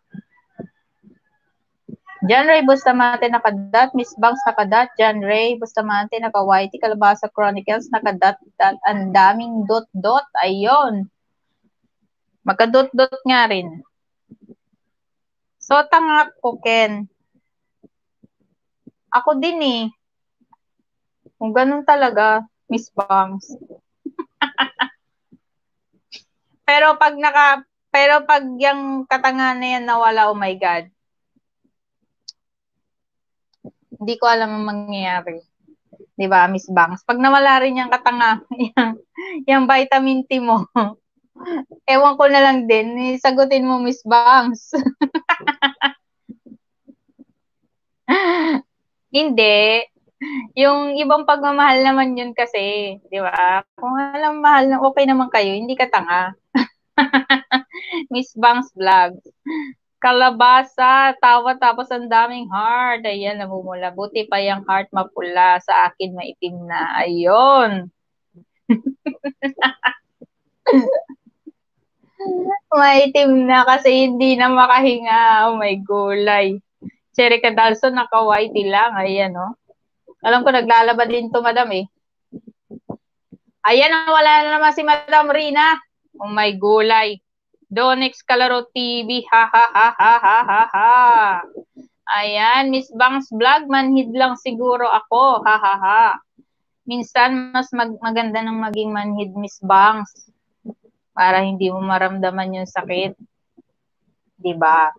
John Ray Bustamante nakadat, Miss Banks nakadat, John Ray Bustamante naka-whitey, Kalabasa Chronicles nakadat, ang daming dot-dot. Ayun. Magka-dot-dot nga rin. So, tanga ko, Ken. Ako din eh. Kung ganun talaga, Miss Banks. pero pag yung katanga na yan nawala, oh my God. Hindi ko alam ang mangyayari. 'Di ba, Miss Banks? Pag nawala rin yung katanga, yung vitamin T mo, ewan ko na lang din, sagutin mo, Miss Banks. Hindi. Yung ibang pagmamahal naman yun kasi, 'di ba? Kung alam mahal na okay naman kayo, hindi ka tanga. Miss Banks Vlog. Kalabasa, tawa tapos ang daming heart. Ayan, namumula. Buti pa yung heart mapula. Sa akin, maitim na. Ayun. Maitim na kasi hindi na makahinga. Oh my gulay. Cherry Cadalso, naka-whitey lang. Ayan, no? Alam ko, naglalaba din to, madam, eh. Ayan, wala na naman si Madam Rina. Oh my gulay. Donex Calaro TV. Ha, ha, ha, ha, ha, ha, ha. Ayan, Miss Banks Vlog, manhid lang siguro ako. Ha, ha, ha. Minsan, mas maganda ng maging manhid, Miss Banks. Para hindi mo maramdaman yung sakit. Diba?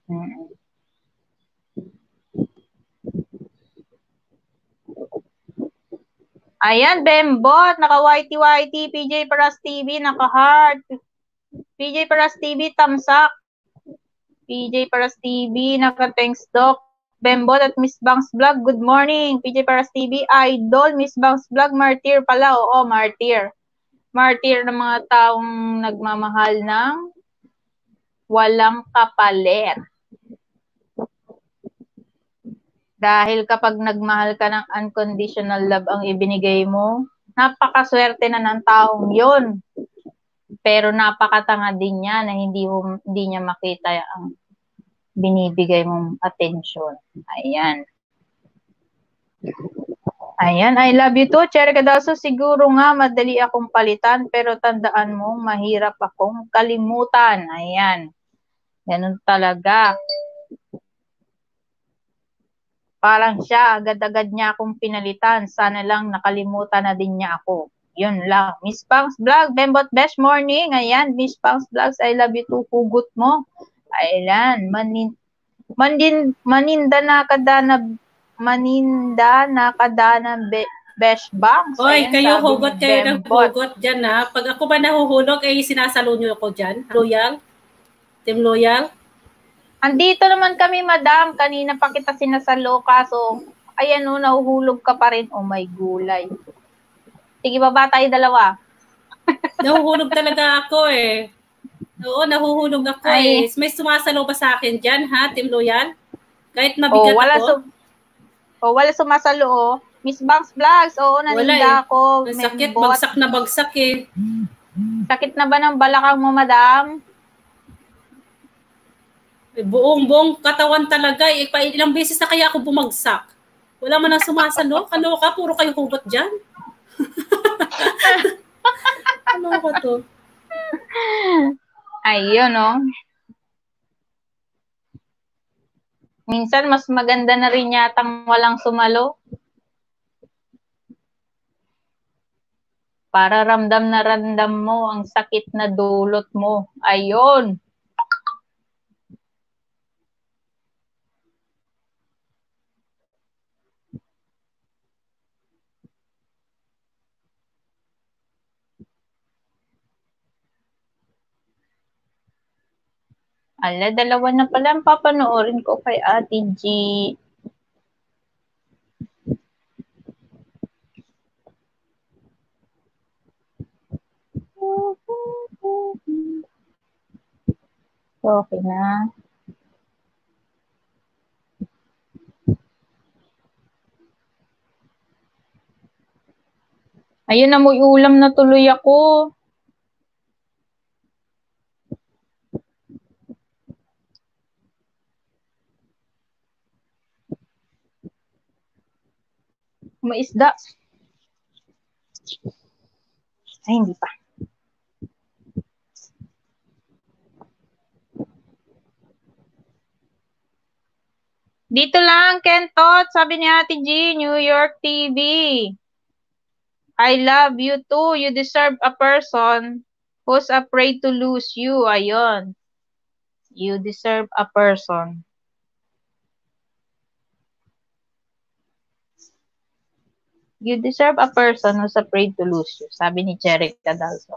Ayan, Bembot, naka-whitey-whitey, PJ Paras TV, naka-heart. PJ Paras TV, tamsak. PJ Paras TV, naka-thanks doc. Bembot at Miss Banks Vlog, good morning. PJ Paras TV, idol, Miss Banks Vlog, martyr pala. Oo, martyr. martir ng mga taong nagmamahal ng walang kapalit. Dahil kapag nagmahal ka ng unconditional love ang ibinigay mo, napakaswerte na ng taong yun. Pero napakatanga din niya na hindi niya makita ang binibigay mong atensyon. Ayan. Ayan, I love you too, Cherry Cadalso. Siguro nga madali akong palitan, pero tandaan mo, mahirap akong kalimutan. Ayan. Ganun talaga. Parang siya, agad-agad niya akong pinalitan. Sana lang nakalimutan na din niya ako. Yun lang. Miss Pangs Vlog, Bembot Best Morning. Ayan, Miss Pangs Vlogs, I love you too. Hugot mo. Ayan, maninda na kadana Best Bangs. Hoy, Ayan, kayo sabi hugot ni kayo ng Bembot. hugot dyan ha. Pag ako ba nahuhulog, eh sinasalo nyo ako dyan. Loyal? Team Loyal? Andito naman kami, madam. Kanina pa kita sinasalo, kaso, ayan o, nahuhulog ka pa rin. Oh, my gulay. Sige, baba tayo dalawa. Nahuhulog talaga ako eh. Oo, nahuhulog ako eh. May sumasalo ba sa akin dyan ha, Team Loyal? Kahit mabigat ako? Wala sumasalo oh. Miss Banks Vlogs, oo, naninda ako. Ang sakit, bagsak na bagsak eh. Sakit na ba ng balakang mo, madam? Buong katawan talaga. Ilang beses na kaya ako bumagsak. Wala man ang sumasalo. Kaloka, puro kayo hugot dyan. Ano ko to? Ayun, no? Minsan, mas maganda na rin yatang walang sumalo. Para ramdam na ramdam mo ang sakit na dulot mo. Ayun. Ala, dalawa na pala ang papanoorin ko kay Ate G. Okay na. Ayun na, may ulam na tuloy ako. May isda. Ay, hindi pa. Dito lang, Kentot. Sabi ni Ate G, New York TV. I love you too. You deserve a person who's afraid to lose you. Ayun. You deserve a person. You deserve a person who's afraid to lose you. Sabi ni Cherry Cadalso.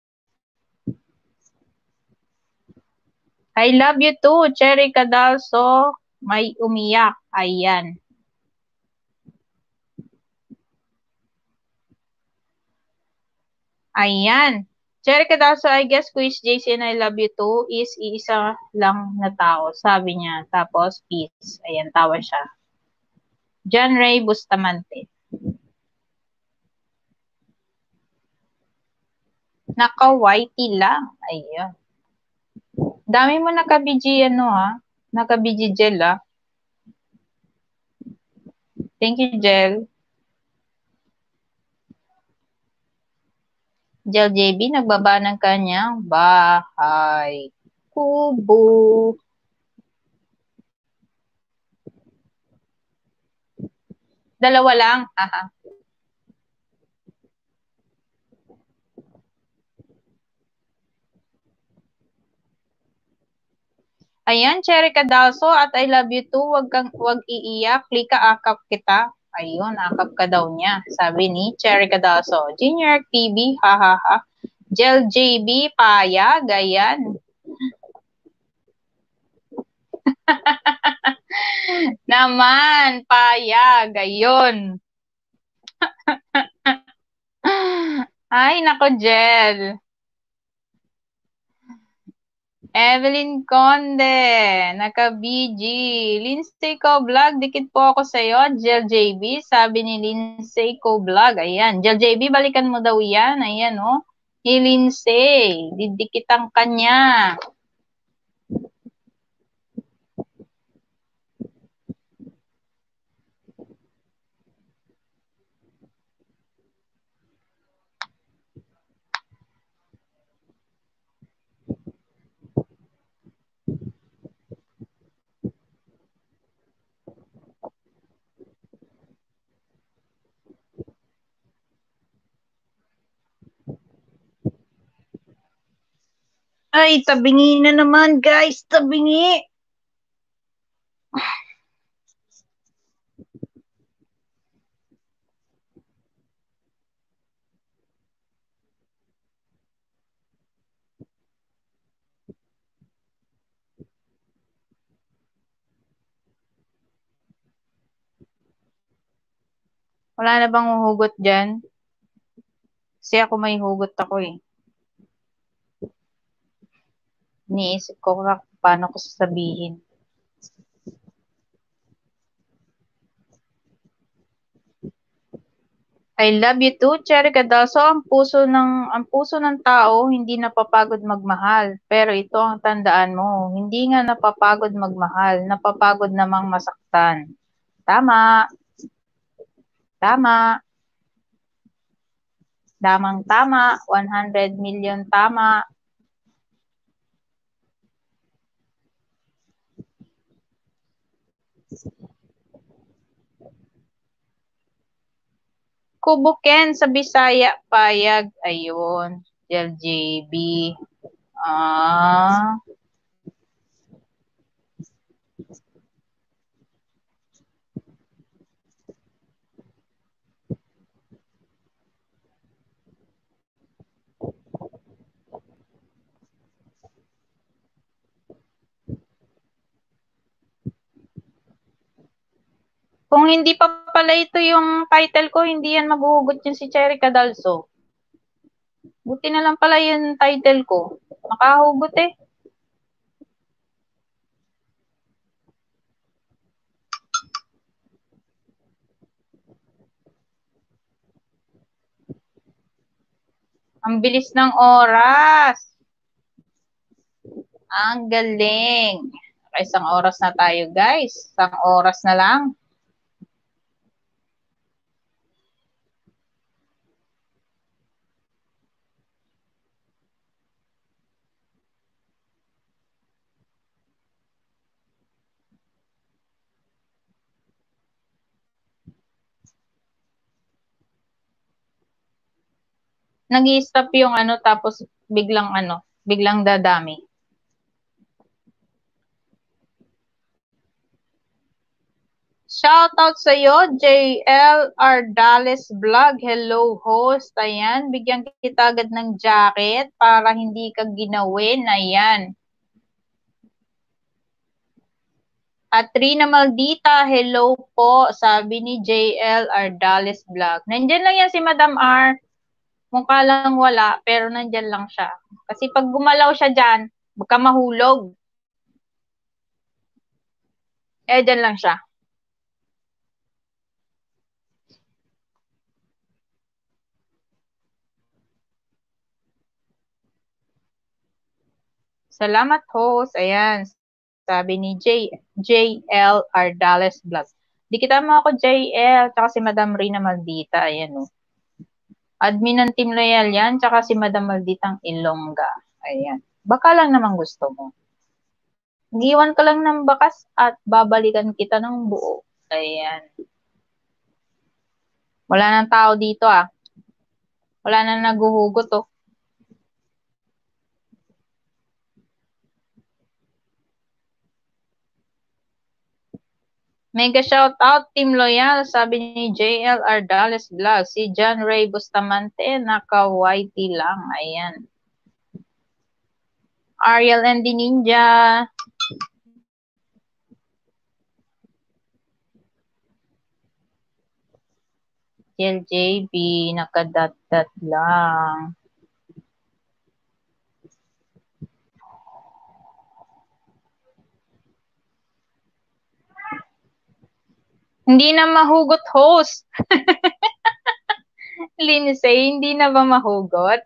I love you too, Cherry Cadalso. May umiyak. Ayan. Ayan. Cherry Cadalso, I guess Quiz JC and I love you too is iisa lang na tao. Sabi niya. Tapos, peace. Ayan, tawa siya. John Ray Bustamante. Naka-whitey lang. Ayan. Dami mo naka-BG ano ha. Naka-BG gel ha. Thank you, Gel. Gel JB, nagbaba ng kanyang bahay. Kubo. Dalawa lang. Aha. Ayan, Cherry Cadalso at I love you too. Wag iiyak. Klika akap kita. Ayun, akap ka daw niya. Sabi ni Cherry Cadalso. Junior TV, hahaha. Gel JB, payag. Ayan. Naman, payag. Ayun. Ay, nako, Jel. Evelyn Conde, naka-BG. Lindsay Ko Vlog, dikit po ako sa'yo. Jel JB, sabi ni Lindsay Ko Vlog. Ayan, Jel JB, balikan mo daw yan. Ayan, oh. Ni Lindsay, didikitan kanya. Ay, tabingi na naman, guys. Tabingi. Wala na bang huhugot dyan? Kasi ako may hugot ako eh. Iniisip ko paano ko sasabihin. I love you too, Cherry Cadalso. Ang puso ng tao hindi napapagod magmahal. Pero ito ang tandaan mo, hindi nga napapagod magmahal, napapagod namang masaktan. Tama. Tama. Damang tama, 100 million tama. Kubuken sa Bisaya, payag. Ayun, LJB. Ah. Kung hindi pa pala ito yung title ko, hindi yan maghuhugot yun si Cherry Cadalso. Buti na lang pala yung title ko. Makahugot eh. Ang bilis ng oras. Ang galing. Isang oras na tayo, guys. Isang oras na lang. Nag-i-stop yung tapos biglang dadami. Shoutout sa iyo, JL Ardales Vlog. Hello, host. Ayan, bigyan kita agad ng jacket para hindi ka ginawin. Ayan. At Rina Maldita, hello po, sabi ni JL Ardales Vlog. Nandyan lang yan si Madam R. Mukha lang wala, pero nandyan lang siya. Kasi pag gumalaw siya dyan, baka mahulog. Dyan lang siya. Salamat, host. Ayan, sabi ni JL Ardales Vlog. Di kita mo ako, JL, tsaka si Madam Rina Maldita. Ayan, oh. Admin ng Team Loyal yan, tsaka si Madam Malditang Ilongga. Ayan. Baka lang naman gusto mo. Giwan ka lang ng bakas at babalikan kita ng buo. Ayan. Wala nang tao dito ah. Wala nang naguhugot oh. Mega shout out Team Loyal, sabi ni JL Ardales Vlog. Si John Ray Bustamante, naka-YT lang. Ayan. Ariel and the Ninja. JLJB, nakadat-dat lang. Hindi na mahugot, host. Lindsay, hindi na ba mahugot?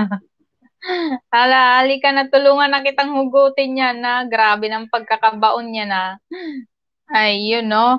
Halika na, tulungan na kitang hugutin yan na. Grabe ng pagkakabaon niya na. Ay, yun, no?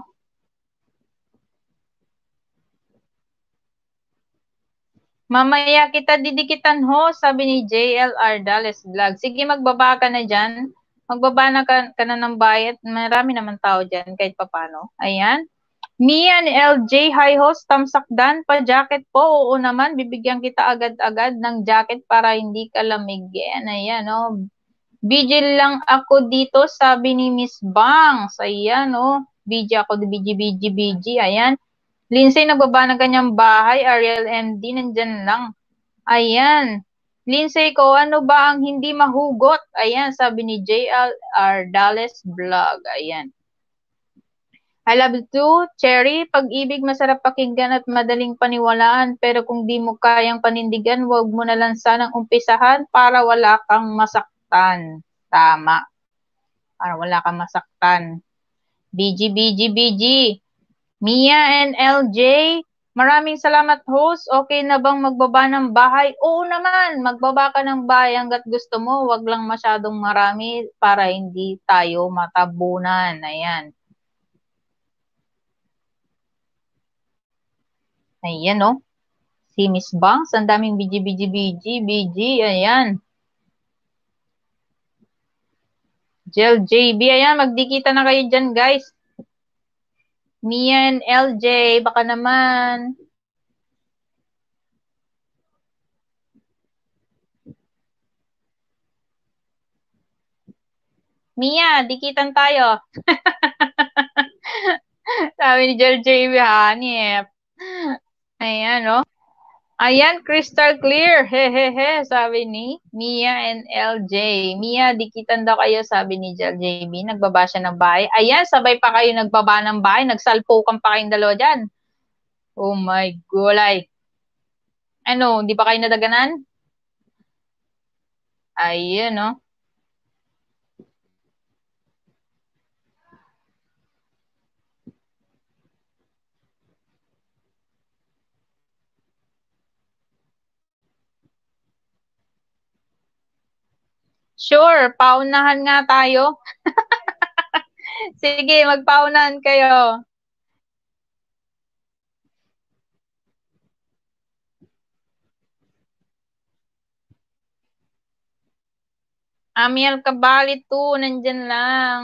Mamaya kita didikitan, ho, sabi ni JLR Dallas Vlog. Sige, magbaba ka na dyan. Magbaba na ka na ng bayad. Marami naman tao dyan, kahit papano. Ayan. Mia and LJ, hi host, tamsakdan, pa-jacket po. Oo naman, bibigyan kita agad-agad ng jacket para hindi ka lamigyan. Ayan, oh. Vigil lang ako dito, sabi ni Miss Bangs. Ayan, oh. BG ako, BG. Ayan. Lindsay, nagbaba ng kanyang bahay. Ariel MD, nandyan lang. Ayan. Lindsay ko, ano ba ang hindi mahugot? Ayan, sabi ni JLR Dallas Vlog. Ayan. I love you too, Cherry. Pag-ibig masarap pakinggan at madaling paniwalaan. Pero kung di mo kayang panindigan, huwag mo na lang sanang umpisahan para wala kang masaktan. Tama. Para wala kang masaktan. BG. Mia and LJ, maraming salamat host. Okay na bang magbaba ng bahay? Oo naman, magbaba ka ng bahay hanggat gusto mo. Huwag lang masyadong marami para hindi tayo matabunan. Ayan. Ayan, no? Si Miss Bangs, ang daming BG, ayan. Jel JB, ayan, magdikita na kayo dyan, guys. Mia and LJ, baka naman. Mia, dikitan tayo. Sabi ni Jel JB, hanip. Ayan, no? Ayan, crystal clear. Hehehe, sabi ni Mia and LJ. Mia, dikitan daw kayo, sabi ni JB. Nagbaba siya ng bahay. Ayan, sabay pa kayo nagbaba ng bahay. Nagsalpukan pa kayong dalawa dyan. Oh my gulay. Ano, hindi pa kayo nadaganan? Ayun, no? Sure, paunahan nga tayo. Sige, magpaunahan kayo. Amiel Cabalit 2, nandyan lang.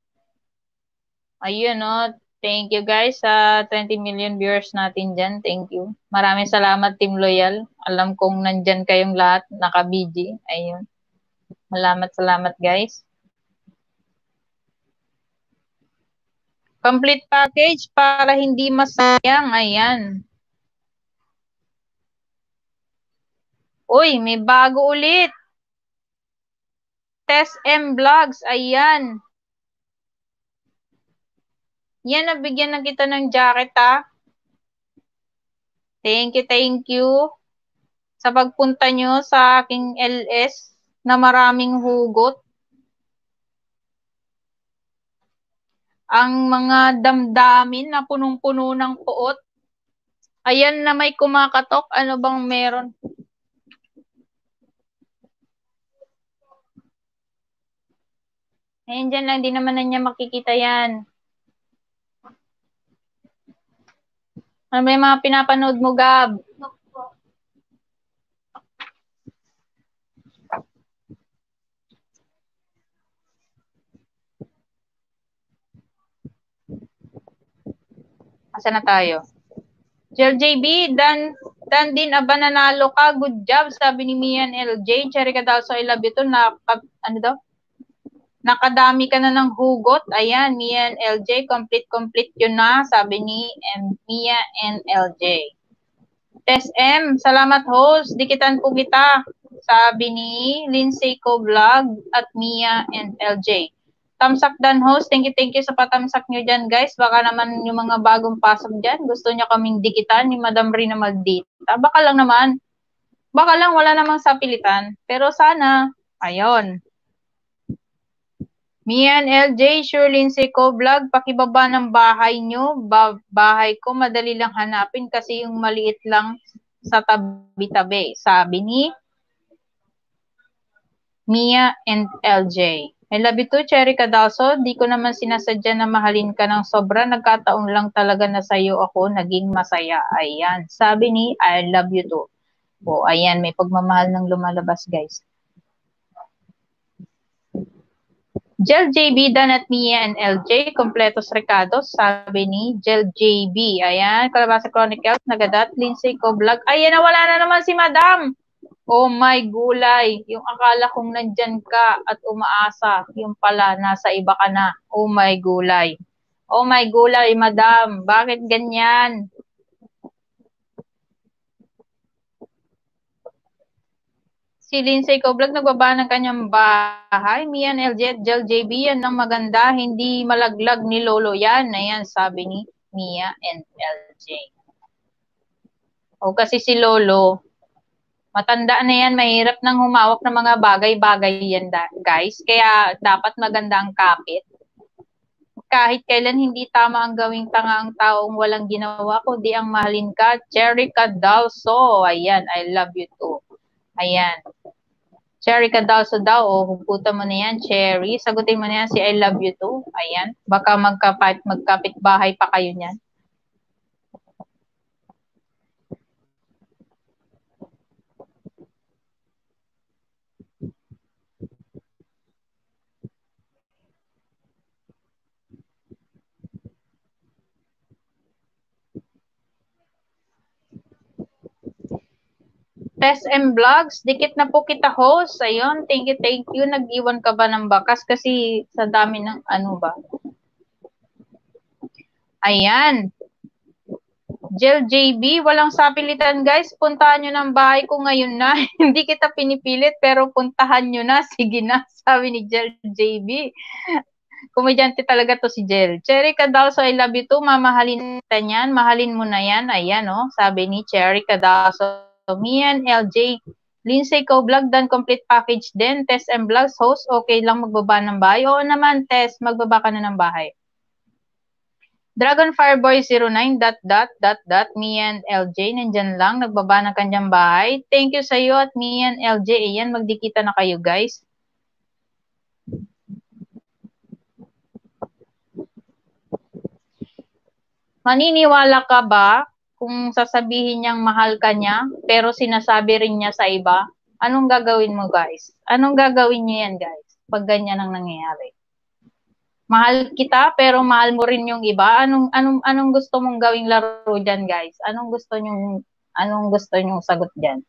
Ayun, no? Thank you guys sa 20 million viewers natin dyan. Thank you. Maraming salamat, Team Loyal. Alam kong nandyan kayong lahat, naka-BG. Ayun. Salamat guys. Complete package para hindi masayang. Ayan. Uy, may bago ulit. Tess M Vlogs. Ayan. Yan, nabigyan na kita ng jacket, ha. Thank you. Sa pagpunta nyo sa aking LS na maraming hugot. Ang mga damdamin na punong-puno ng puot. Ayan na may kumakatok. Ano bang meron? Ayan dyan lang. Di naman na niya makikita yan. Ano ba yung mga pinapanood mo, Gab? Asa na tayo? Jel JB, dan din aba nanalo ka. Good job, sabi ni Mian LJ. Cherry ka daw, so I love you to. Ano daw? Nakadami ka na ng hugot. Ayan, Mia and LJ, complete yun na, sabi ni Mia and LJ. Tess M, salamat host, dikitan po kita, sabi ni Lindsay ko Vlog at Mia and LJ. Tamsak Dan Host, thank you sa patamsak nyo dyan, guys. Baka naman yung mga bagong pasok dyan, gusto nyo kaming dikitan ni Madam Rina Maldita. Baka lang naman. Baka lang wala namang sapilitan. Pero sana, ayon. Mian LJ, sure Lindsay ko vlog, pakibaba ng bahay nyo. Bahay ko, madali lang hanapin kasi yung maliit lang sa tabi-tabi. Sabi ni Mia and LJ. I love you too, Cherry Cadalso. Di ko naman sinasadya na mahalin ka ng sobra. Nagkataon lang talaga na sa'yo ako naging masaya. Ayan. Sabi ni I love you too. O, ayan. May pagmamahal ng lumalabas, guys. Jel JB, Dan at Mia and LJ. Kompletos Ricardo. Sabi ni Jel JB. Ayan. Kalabasa Chronicles. Nagadat. Lindsay ko vlog. Ayan. Nawala na naman si Madam. Oh my gulay, yung akala kong nandyan ka at umaasa, yung pala nasa iba ka na. Oh my gulay. Oh my gulay, madam, bakit ganyan? Si Lindsay Coblog nagbaba ng kanyang bahay. Mian LJ, Jel JB, yan ang maganda. Hindi malaglag ni Lolo yan. Ayan, sabi ni Mia and LJ. O kasi si Lolo, matanda na yan, mahirap nang humawak ng mga bagay-bagay yan, guys. Kaya dapat maganda ang kapit. Kahit kailan hindi tama ang gawing tanga ang taong walang ginawa, kundi ang mahalin ka. Cherry Cadalso. Ayan, I love you too. Ayan. Cherry Cadalso daw, o hugutan mo na yan, Cherry. Sagutin mo na yan si I love you too. Ayan. Baka magkapit bahay pa kayo niyan. Tess M Vlogs, dikit na po kita host. Ayun, thank you. Nag-iwan ka ba ng bakas? Kasi sa dami ng ano ba? Ayan. Jel JB, walang sapilitan guys. Puntahan nyo ng bahay ko ngayon na. Hindi kita pinipilit pero puntahan nyo na. Sige na, sabi ni Jel JB. Komedyante talaga to si Jel. Cherry Cadalso, I love you too. Mamahalin kita niyan. Mahalin mo na yan. Ayan, oh. Sabi ni Cherry Cadalso. Mian, LJ. Lindsay ko vlog, dan complete package din. Tess and Vlogs, host, okay lang magbaba ng bahay? Oo naman, Tess. Magbaba ka na ng bahay. Dragon Fireboy 09, Mian, LJ. Nandyan lang. Nagbaba ng kanyang bahay. Thank you sa iyo at Mian, LJ. Ayan, magdikita na kayo, guys. Maniniwala ka ba kung sasabihin niyang mahal ka niya, pero sinasabi rin niya sa iba? Anong gagawin mo, guys? Anong gagawin niyo yan, guys? Pag ganyan ang nangyayari. Mahal kita, pero mahal mo rin yung iba. Anong gusto mong gawing laro diyan, guys? Anong gusto nyong sagot diyan?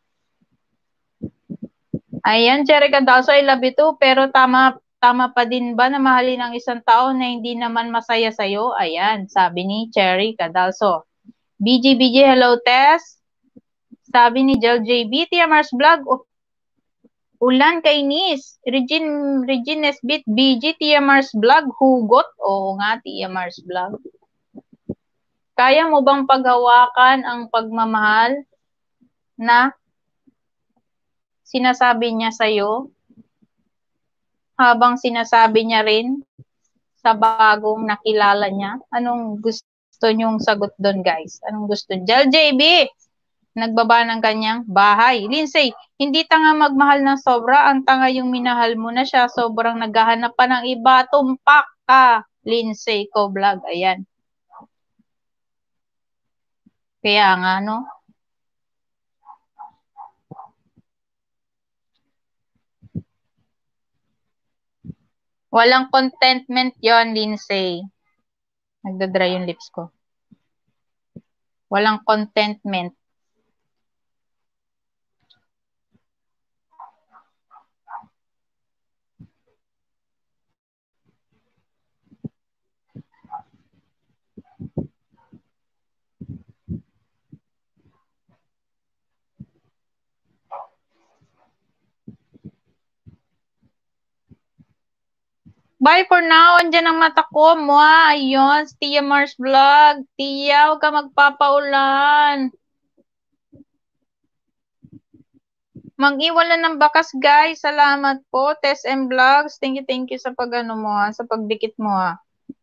Ayan, Cherry Cadalso, I love you too, pero tama pa din ba na mahalin ang isang tao na hindi naman masaya sa'yo? Ayan, sabi ni Cherry Cadalso. BG, hello, Tess. Sabi ni Jel JB, Tia Mars Vlog, ulan kainis. Regine Nesbit, BG, Tia Mars Vlog, hugot. Oo nga, Tia Mars Vlog. Kaya mo bang paghawakan ang pagmamahal na sinasabi niya sa'yo habang sinasabi niya rin sa bagong nakilala niya? Anong gusto niyong sagot doon, guys? Anong gusto? Jel JB, nagbaba ng kanyang bahay. Lindsay, hindi tanga magmahal ng sobra. Ang tanga yung minahal mo na siya. Sobrang naghahanap pa ng iba. Tumpak ka, Lindsay ko vlog. Ayan. Kaya nga, no? Walang contentment yon, Lindsay. Nagdadry yung lips ko. Walang contentment. Bye for now. Andyan ang mata ko. Mua, ayun. Tia Mars Vlog. Tia, huwag ka magpapaulan. Mag-iwalan ng bakas, guys. Salamat po. Tess M Vlogs. Thank you sa pag-ano mo, ha? Sa pagdikit mo, ha?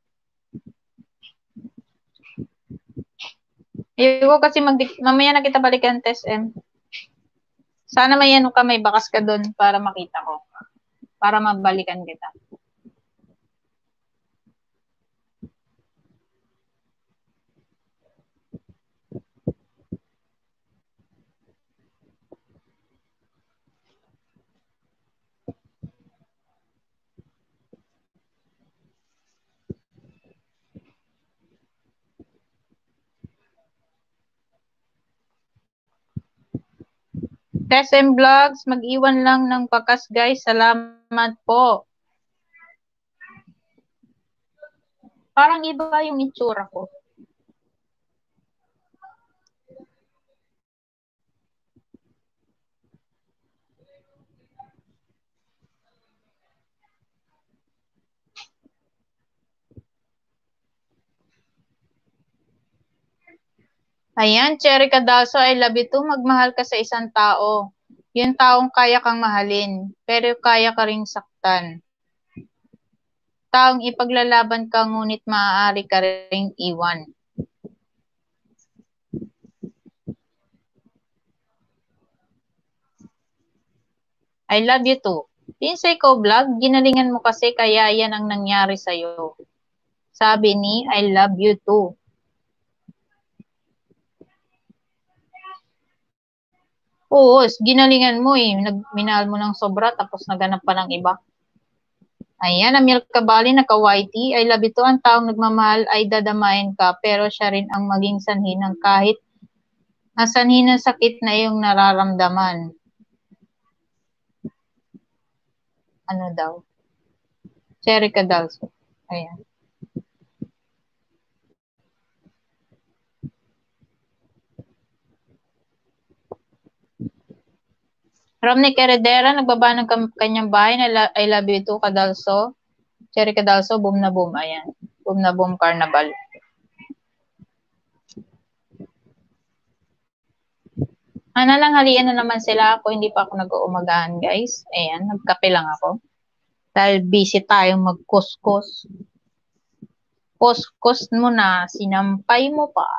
Ayoko kasi mamaya na kita balikan, Tess M. Sana may ano ka, may bakas ka doon para makita ko. Para mabalikan kita. Tess M Vlogs, mag-iwan lang ng bakas, guys. Salamat po. Parang iba yung itsura ko. Ayan, Cherry Cadalso, I love you too. Magmahal ka sa isang tao. Yung taong kaya kang mahalin, pero kaya ka ring saktan. Taong ipaglalaban ka, ngunit maaari ka ring iwan. I love you too. Pinsay ko vlog, ginalingan mo kasi kaya yan ang nangyari sa'yo. Sabi ni, I love you too. Oo, ginalingan mo eh. Minahal mo ng sobra tapos naganap pa ng iba. Ayan, Amil Kabali, naka-YT. I love you too. Ang taong nagmamahal ay dadamayin ka, pero siya rin ang maging sanhi ng kahit nasanhi ng sakit na iyong nararamdaman. Ano daw? Cherry Cadalso. Ayan. Romney Heredera, nagbaba ng kanyang bahay na I love you too, Cadalso. Cherry Cadalso, boom na boom. Ayan. Boom na boom, Carnival. Nalanghalian na naman sila ako. Hindi pa ako nag-uumagahan, guys. Ayan, nagkape lang ako. Dahil busy tayong magkuskus. Kuskus mo na, sinampay mo pa.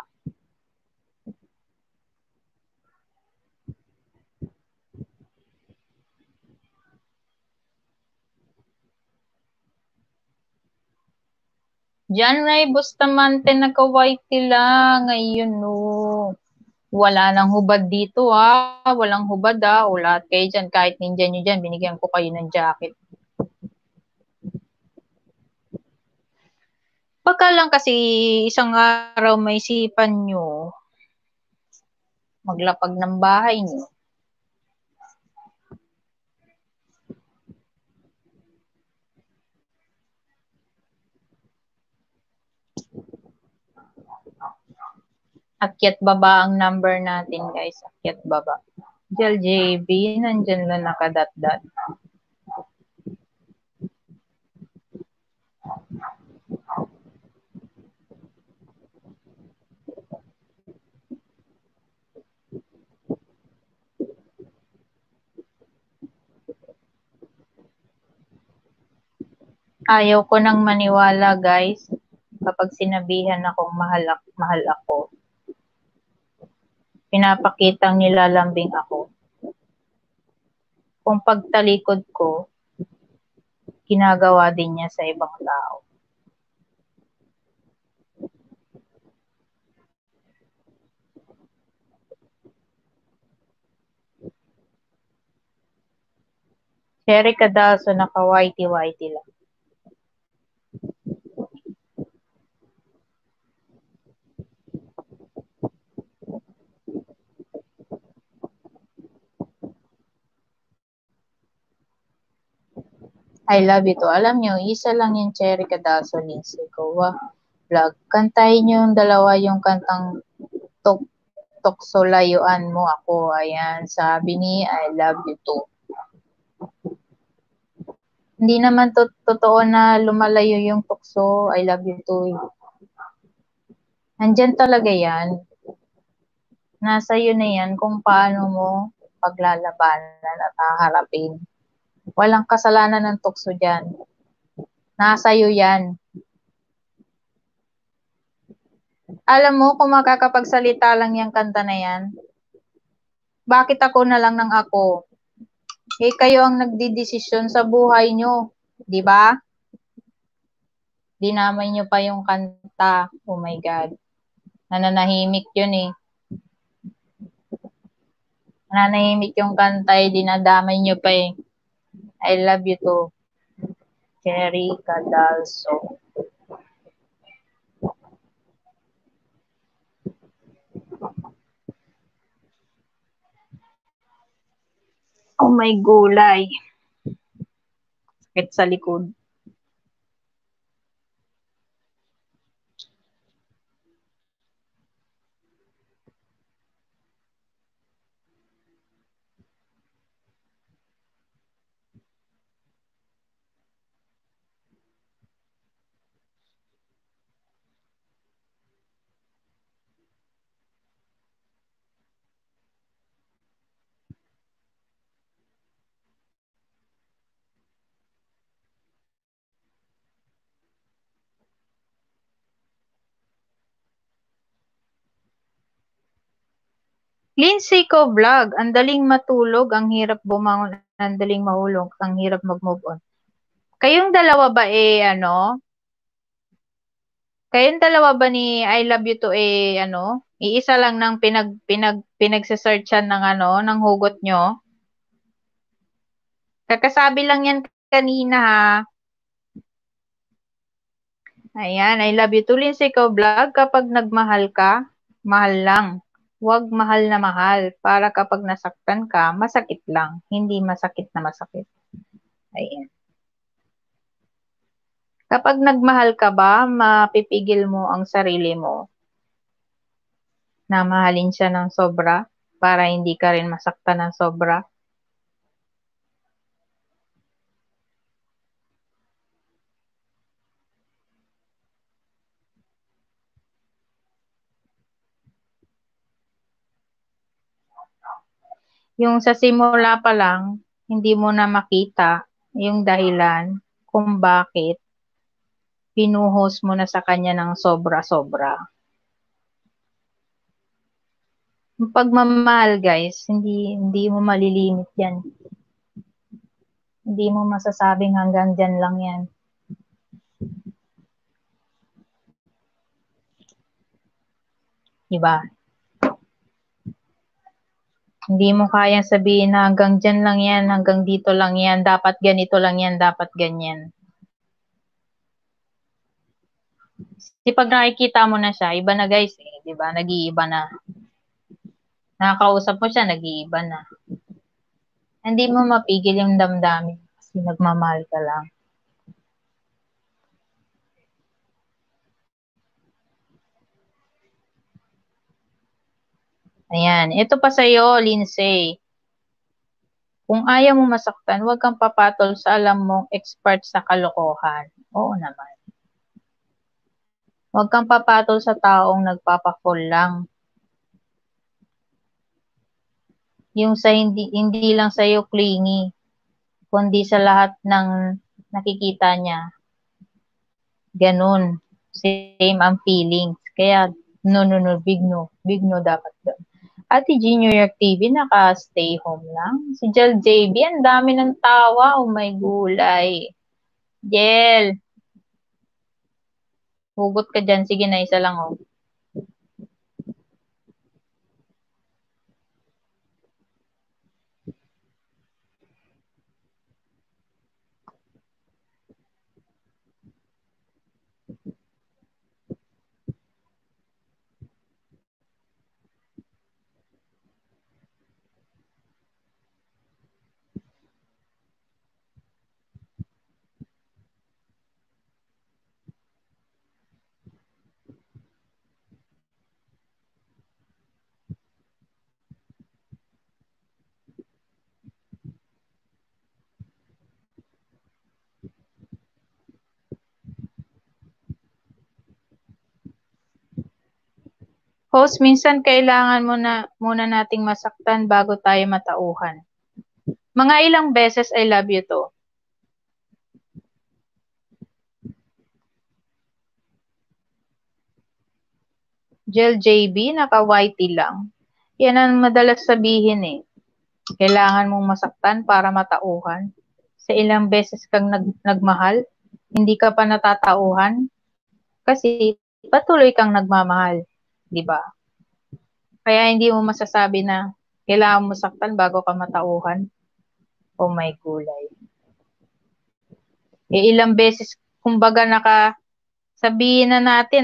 John Ray Bustamante, naka-white lang. Ngayon, no. Wala nang hubad dito, ha. Walang hubad, ha. O lahat kayo dyan, kahit ninja nyo dyan, binigyan ko kayo ng jacket. Pagka lang kasi isang araw may isipan nyo, maglapag ng bahay nyo. Akyat baba ang number natin, guys. Akyat baba. Jel JB, nandyan lang nakadat-dat. Ayaw ko nang maniwala, guys, kapag sinabihan akong mahal ako. Pinapakitang nilalambing ako. Kung pagtalikod ko, ginagawa din niya sa ibang tao. Cherry Cadalso, naka-whitey-whitey lang. I love you to. Alam nyo, isa lang yung Cherry Cadalso ni Sikowa Vlog. Kantahin nyo yung dalawa yung kantang Tukso layuan mo ako. Ayan, sabi ni I love you too. Hindi naman totoo na lumalayo yung tukso. I love you too. Nandyan talaga yan. Nasa iyo na yan kung paano mo paglalabanan at haharapin. Walang kasalanan ng tukso dyan. Nasa iyo yan. Alam mo, kung makakapagsalita lang yung kanta na yan, bakit ako na lang ng ako? Eh, kayo ang nagdidesisyon sa buhay nyo. Di ba? Dinamay nyo pa yung kanta. Oh my God. Nananahimik yun eh. Nananahimik yung kanta eh. Dinadamay nyo pa eh. I love you too. Cherry Cadalso. Oh my gulay. Sakit sa likod. Lindsay ko vlog, ang daling matulog, ang hirap bumangon, ang daling mahulog, ang hirap mag-move on. Kayong dalawa ba kayong dalawa ba ni I love you to iisa lang ng pinagse-searchan ng ng hugot nyo? Kakasabi lang yan kanina ha. Ayan, I love you to Lindsay ko vlog, kapag nagmahal ka, mahal lang. Huwag mahal na mahal, para kapag nasaktan ka, masakit lang, hindi masakit na masakit. Ayan. Kapag nagmahal ka ba, mapipigil mo ang sarili mo na mahalin siya ng sobra para hindi ka rin masaktan ng sobra? Yung sa simula pa lang, hindi mo na makita yung dahilan kung bakit pinuhos mo na sa kanya ng sobra-sobra. Yung pagmamahal, guys, hindi mo malilimit yan. Hindi mo masasabing hanggang dyan lang yan. Diba? Hindi mo kayang sabihin na hanggang dyan lang yan, hanggang dito lang yan, dapat ganito lang yan, dapat ganyan. Kasi pag nakikita mo na siya, iba na guys eh, di ba? Nag-iiba na. Nakakausap mo siya, nag-iiba na. Hindi mo mapigil yung damdamin kasi nagmamahal ka lang. Ayan, ito pa sa'yo, Lindsay. Kung ayaw mo masaktan, huwag kang papatol sa alam mong expert sa kalokohan. Oo naman. Huwag kang papatol sa taong nagpapakol lang. Yung sa hindi lang sa'yo clingy, kundi sa lahat ng nakikita niya. Ganun. Same ang feelings. Kaya, no, big no. Big no dapat doon. Ate G, New York TV, naka-stay home lang. Si Jel JB, ang dami ng tawa. Oh my gulay. Jel, hugot ka dyan. Sige na, isa lang oh. Host, minsan kailangan muna nating masaktan bago tayo matauhan. Mga ilang beses I love you to. Jel JB, naka-whitey lang. Yan ang madalas sabihin eh. Kailangan mong masaktan para matauhan. Sa ilang beses kang nagmahal, hindi ka pa natatauhan kasi patuloy kang nagmamahal, di ba? Kaya hindi mo masasabi na kailangan mo saktan bago ka matauhan. Oh my gulay. Ilang beses, kumbaga sabihin na natin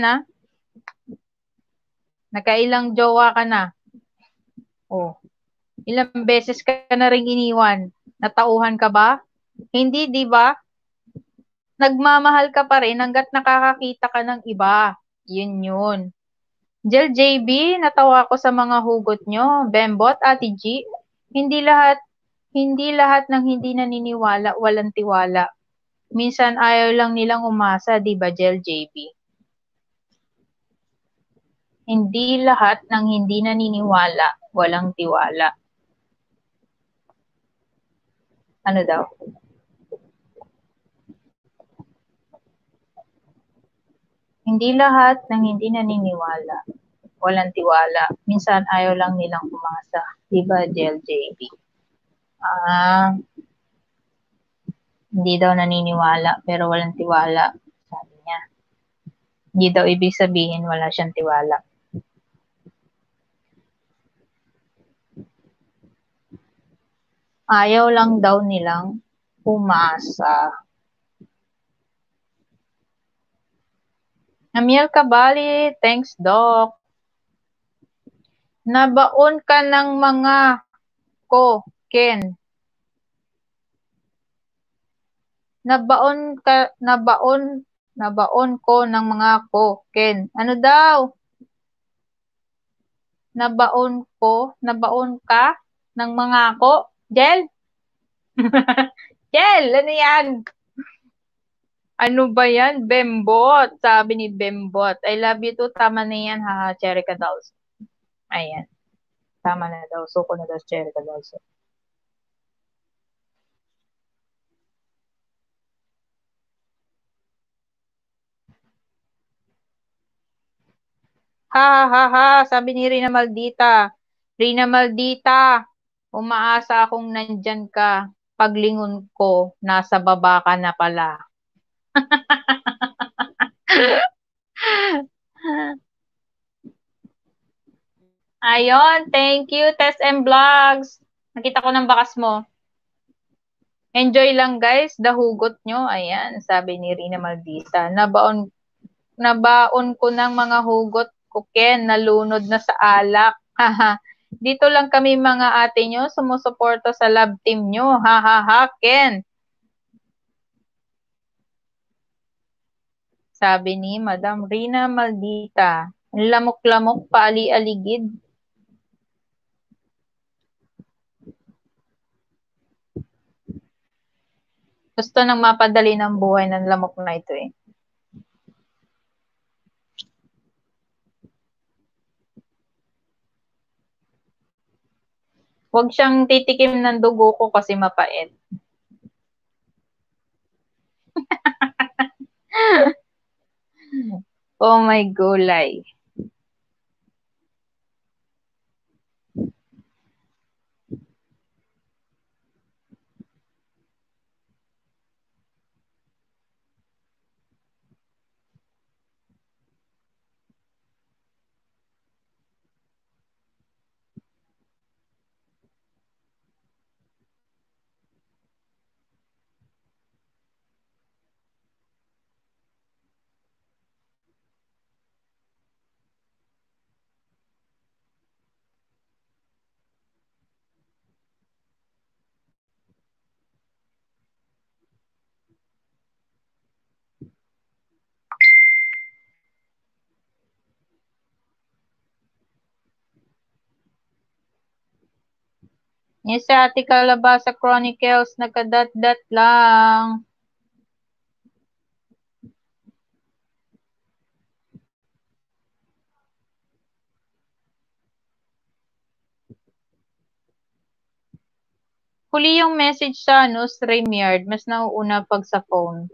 nakailang jowa ka na. Oh, ilang beses ka na ring iniwan. Natauhan ka ba? Hindi, di ba? Nagmamahal ka pa rin hanggat nakakakita ka ng iba. Yun. Jel JB, natawa ko sa mga hugot nyo. Bembot, Ate G, hindi lahat ng hindi naniniwala, walang tiwala. Minsan ayaw lang nilang umasa, di ba, Jel JB? Hindi lahat ng hindi naniniwala, walang tiwala. Ano daw? Hindi lahat ng hindi naniniwala, walang tiwala. Minsan ayaw lang nilang umasa. Di ba, Jel JB? Hindi daw naniniwala pero walang tiwala, sabi niya. Hindi daw ibig sabihin wala siyang tiwala. Ayaw lang daw nilang umasa. Amiel Cabali, thanks Doc. Nabaon ka ng mga ko, Ken. Nabaon ko ng mga ko, Ken. Ano daw? Nabaon ka ng mga ko, Jel? Jel, ano yan? Ano ba yan? Bembot. Sabi ni Bembot. I love you too. Tama na yan, ha? Cherry Cadalso. Ayan. Tama na daw. Suko na daw Cherry Cadalso. Ha. Sabi ni Rina Maldita. Rina Maldita. Umaasa akong nandyan ka. Paglingon ko, nasa baba ka na pala. Ayon, thank you, Tess M Vlogs. Nakita ko ng bakas mo. Enjoy lang guys, dahugot nyo. Ayan, sabi ni Rina Maldita. Nabaon ko ng mga hugot ko, Ken, nalunod na sa alak. Dito lang kami mga ate nyo, sumusuporta sa love team nyo. Ken. Sabi ni Madam Rina Maldita. Lamok-lamok, paali-aligid. Gusto nang mapadali ng buhay ng lamok na ito eh. Huwag siyang titikim ng dugo ko kasi mapait. Oh my gulay. Yung sa Ate Kalabasa Chronicles, nagkadat-dat lang. Huli yung message sa StreamYard, mas nauuna pag sa phone.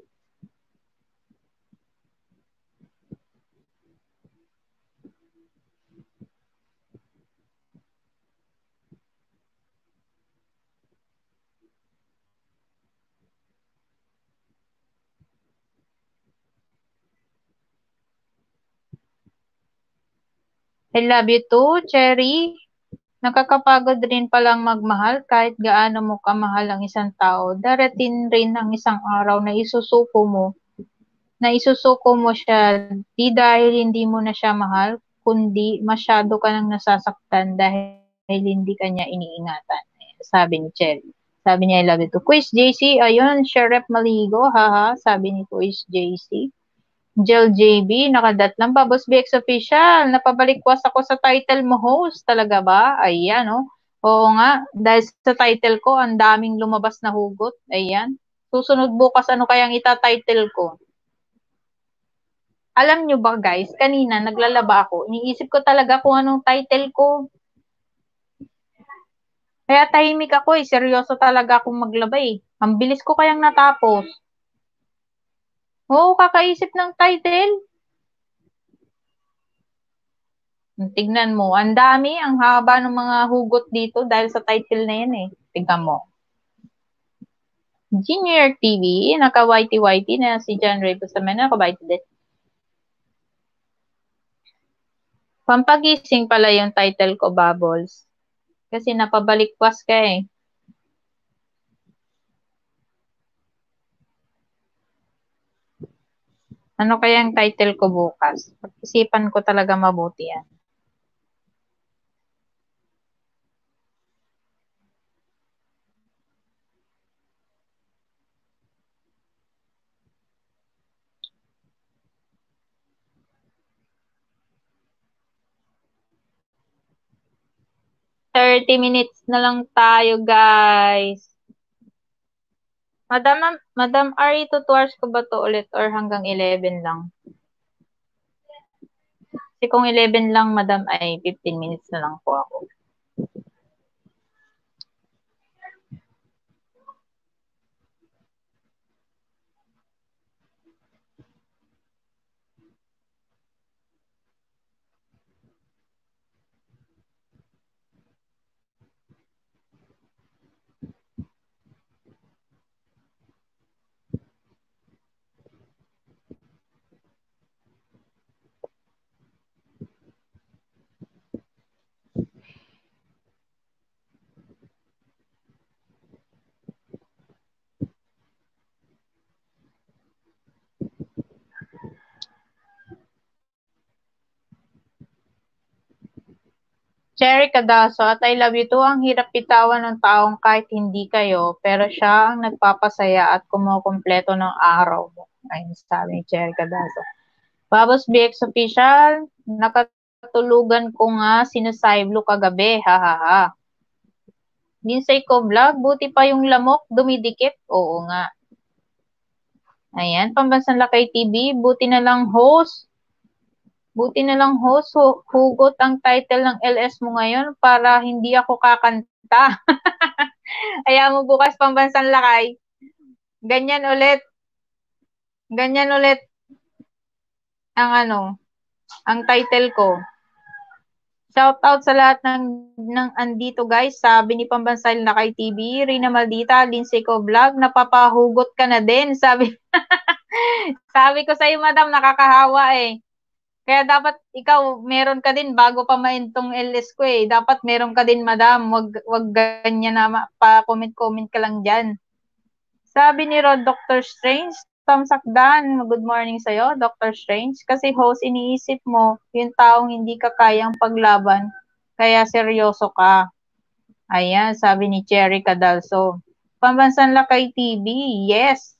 I love you too, Cherry. Nakakapagod rin palang magmahal kahit gaano mo kamahal ang isang tao. Darating rin ang isang araw na isusuko mo siya, di dahil hindi mo na siya mahal, kundi masyado ka nang nasasaktan dahil hindi ka niya iniingatan. Sabi ni Cherry. Sabi niya, I love you too. Quiz JC, ayun, Sheriff Maligo, haha, sabi ni Quiz JC. Jel JB, nakadat lang pa. Boss BX Official, napabalikwas ako sa title mo, host. Talaga ba? Ayan, oh. Oo nga, dahil sa title ko, ang daming lumabas na hugot. Ayan. Susunod bukas, ano kayang ita-title ko? Alam nyo ba, guys, kanina naglalaba ako. Iniisip ko talaga kung anong title ko. Kaya tahimik ako eh. Seryoso talaga akong maglaba eh. Ang bilis ko kayang natapos. Oo, kakaisip ng title. Tignan mo, ang dami, ang haba ng mga hugot dito dahil sa title na yan eh. Tignan mo. Junior TV, naka-whitey-whitey na si John Ray Bustamante, naka-whitey din. Pampagising pala yung title ko, Bubbles. Kasi napabalikwas ka eh. Ano kaya ang title ko bukas? Pag-isipan ko talaga mabuti yan. $30 minutes na lang tayo, guys. Madam Ari, 2 hours ko ba to ulit or hanggang 11 lang? Kasi kung 11 lang, madam, ay 15 minutes na lang po ako. Cherry Cadaso at I love you too. Ang hirap bitawan ng taong kahit hindi kayo, pero siya ang nagpapasaya at kumukumpleto ng araw mo. Ayun sabi ni Cherry Cadaso. Babos BX Official, nakatulugan ko nga sinasayblo kagabi. Hahaha. Linsay ko vlog, buti pa yung lamok, dumidikit. Oo nga. Ayan, Pambansang Lakay TV, buti na lang host, hugot ang title ng LS mo ngayon para hindi ako kakanta. Ayaw mo bukas Pambansang Lakay. Ganyan ulit ang ang title ko. Shout out sa lahat ng andito guys. Sabi ni Pambansang Lakay TV, Rina Maldita, Lindsay ko vlog, napapahugot ka na din. Sabi ko sa iyo, madam, nakakahawa eh. Kaya dapat ikaw, meron ka din bago pa maintong LS ko eh. Dapat meron ka din, madam. Wag ganyan na pa-comment-comment ka lang dyan. Sabi ni Rod, Dr. Strange, Tom Sakdan, good morning sa'yo, Dr. Strange. Kasi host, iniisip mo, yung taong hindi ka kayang paglaban, kaya seryoso ka. Ayan, sabi ni Cherry Cadalso. Pambansang Lakay TV, yes.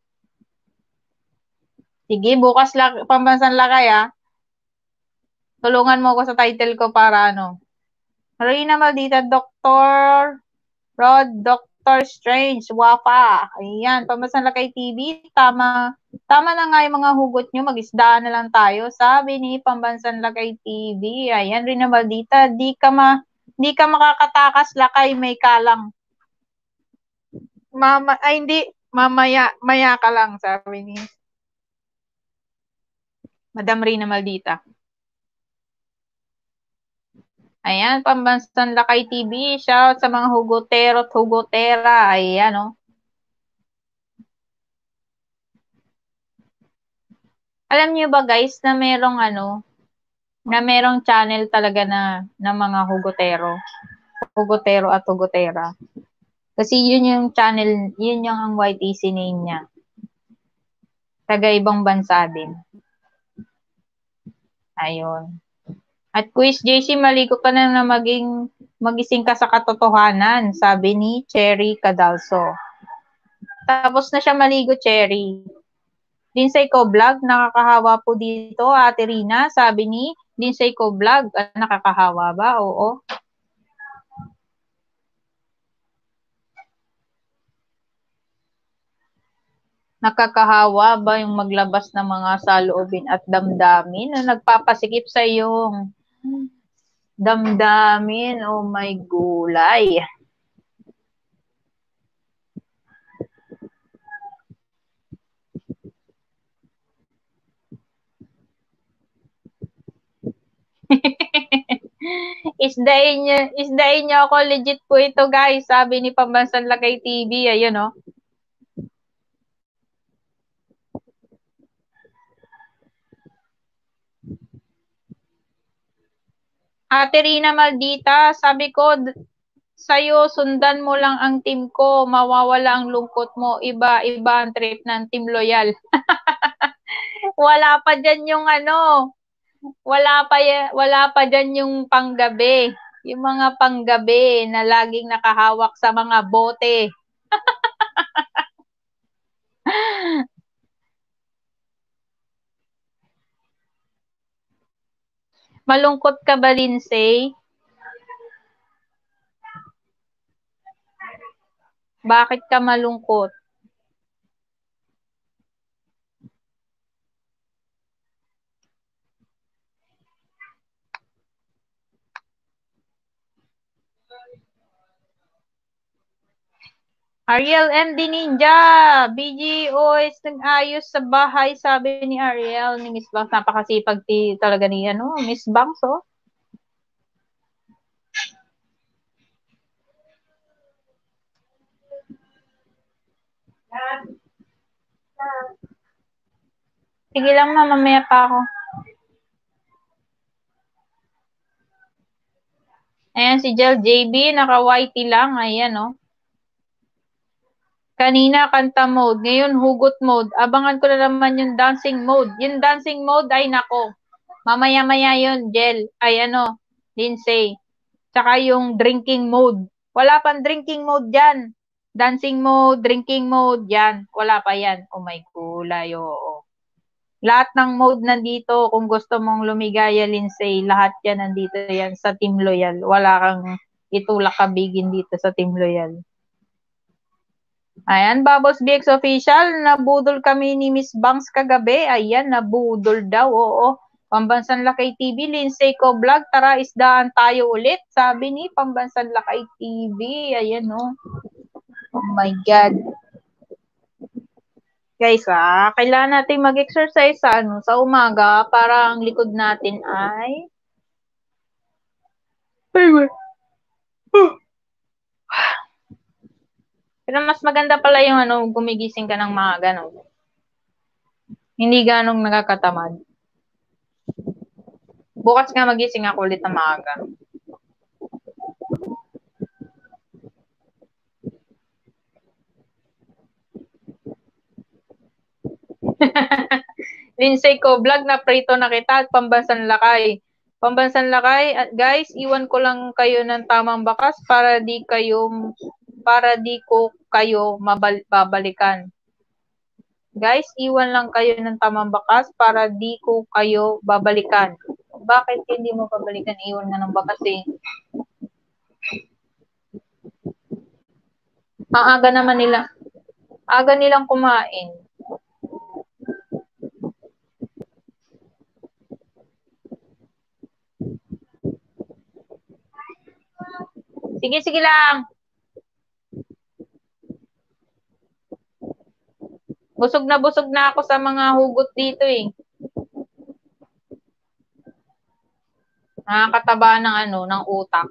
Sige, bukas Pambansang Lakay ah. Tulungan mo ako sa title ko para Reyna Maldita, Dr. Rod, Dr. Strange, Wafa. Ayan, Pambansang Lakay TV, tama na nga yung mga hugot nyo, mag-isdaan na lang tayo. Sabi ni Pambansang Lakay TV, ayan, Reyna Maldita, di ka makakatakas, Lakay, may kalang. Hindi, mamaya, maya ka lang, sabi ni Madam Rina Maldita. Ayan, Pambansang Lakay TV. Shout sa mga hugotero at hugotera. Ayan, oh. Alam niyo ba guys na merong channel talaga na mga hugotero. Hugotero at hugotera. Kasi yun yung channel, yun yung ang YTC name niya. Taga ibang bansa din. Ayun. At Quiz JC, maligo ka na magising ka sa katotohanan, sabi ni Cherry Cadalso. Tapos na siya maligo, Cherry. Linsay ko vlog, nakakahawa po dito, Ate Rina, sabi ni Linsay ko vlog. Nakakahawa ba? Oo. Nakakahawa ba yung maglabas ng mga saloobin at damdamin na nagpapasikip sa iyong damdamin? Oh my gulay. Isdain niyo ako, legit po ito guys, sabi ni Pambansang Lakay TV, ayun oh. Ate Rina Maldita, sabi ko sa'yo, sundan mo lang ang team ko, mawawala ang lungkot mo, iba ang trip ng Team Loyal. Wala pa dyan yung wala pa dyan yung panggabi. Yung mga panggabi na laging nakahawak sa mga bote. Malungkot ka ba, Lindsay? Bakit ka malungkot? Ariel MD Ninja, BGOS nag-ayos sa bahay, sabi ni Ariel, ni Miss Banks, napakasipag talaga ni Miss Banks, oh. Sige lang, mamaya pa ako. Ayan, si Jel JB, naka-YT lang, ayan, oh. Kanina kanta mode, ngayon hugot mode. Abangan ko na naman yung dancing mode. Yung dancing mode ay nako. Mamaya-maya yun, Jel. Ay Lindsay. Tsaka yung drinking mode. Wala pang drinking mode dyan. Dancing mode, drinking mode, yan. Wala pa yan. Oh my gulay, oo. Lahat ng mode nandito. Kung gusto mong lumigaya, Lindsay, lahat yan nandito yan sa Team Loyal. Wala kang itulak kabigin dito sa Team Loyal. Ayan, Bubbles BX Official, nabudol kami ni Miss Banks kagabi. Ayan, nabudol daw, oo. Pambansang Lakay TV, Lindsay ko vlog, tara isdaan tayo ulit. Sabi ni Pambansang Lakay TV. Ayan, oh. Oh my God. Guys, kailangan natin mag-exercise sa umaga para ang likod natin ay Pero mas maganda pala yung gumigising ka ng mga ganun. Hindi ganong nakakatamad. Bukas nga magising ako ulit ng maaga. Lindsay ko, vlog na prito na kita at Pambansang Lakay. Pambansang Lakay, guys, iwan ko lang kayo ng tamang bakas para di ko kayo babalikan. Guys, iwan lang kayo ng tamang bakas para di ko kayo babalikan. Bakit hindi mo babalikan? Iwan na ng bakas eh. Ang aga naman nila. Aga nilang kumain. Sige lang. Busog na ako sa mga hugot dito eh. Nakakataba ng ng utak.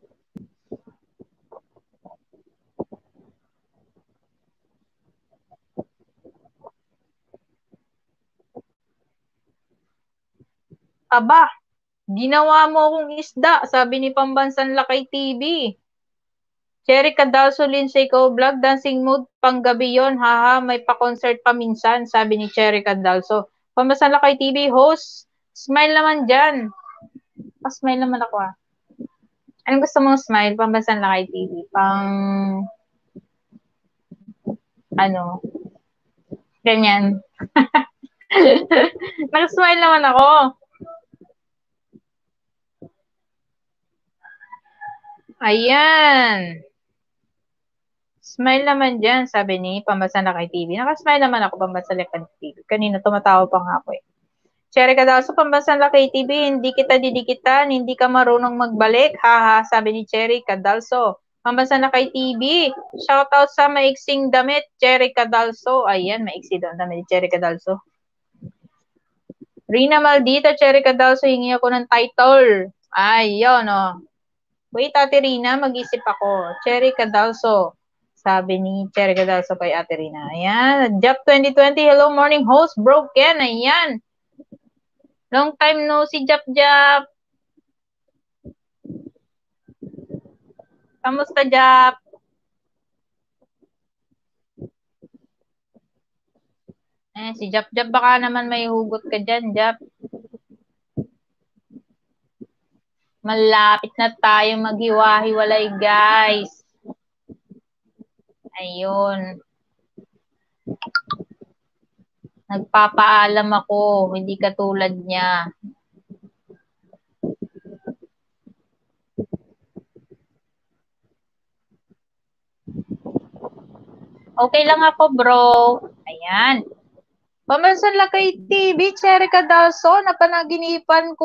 Aba, ginawa mo akong isda, sabi ni Pambansang Lakay TV. Cherry Cadalso, Lindsay Ko Vlog, dancing mood, panggabi yon, haha, may pa-concert pa minsan, sabi ni Cherry Cadalso. Pambansang Lakay TV, host, smile naman dyan. Pa-smile naman ako ah. Anong gusto mong smile, Pambansang Lakay TV? Ganyan. Nag-smile naman ako. Ayan. Smile naman dyan, sabi ni Pambansang Lakay TV. Nakasmile naman ako, Pambansang Lakay TV. Kanina tumatawa pa nga ako eh. Cherry Cadalso, Pambansang Lakay TV, hindi kita didikitan, hindi ka marunong magbalik. Haha, sabi ni Cherry Cadalso. Pambansang Lakay TV, shoutout sa maiksing damit, Cherry Cadalso. Ayan, maiksi daw ang damit ni Cherry Cadalso. Rina Maldita, Cherry Cadalso, hingi ako ng title. Ayun, oh. Wait, Ate Rina, mag-isip ako. Cherry Cadalso. Sabi ni Cherry Cadalso kay Ate Rina. Ayan. Jap 2020. Hello, morning host. Broken. Ayan. Long time no si Jap. Kamusta, Jap? Si Jap, baka naman may hugot ka dyan, Jap. Malapit na tayo maghiwa-hiwalay, guys. Ayun. Nagpapaalam ako, hindi katulad niya. Okay lang ako, bro. Ayan. Pambansang Lakay TV, Cherry Cadalso, napanaginipan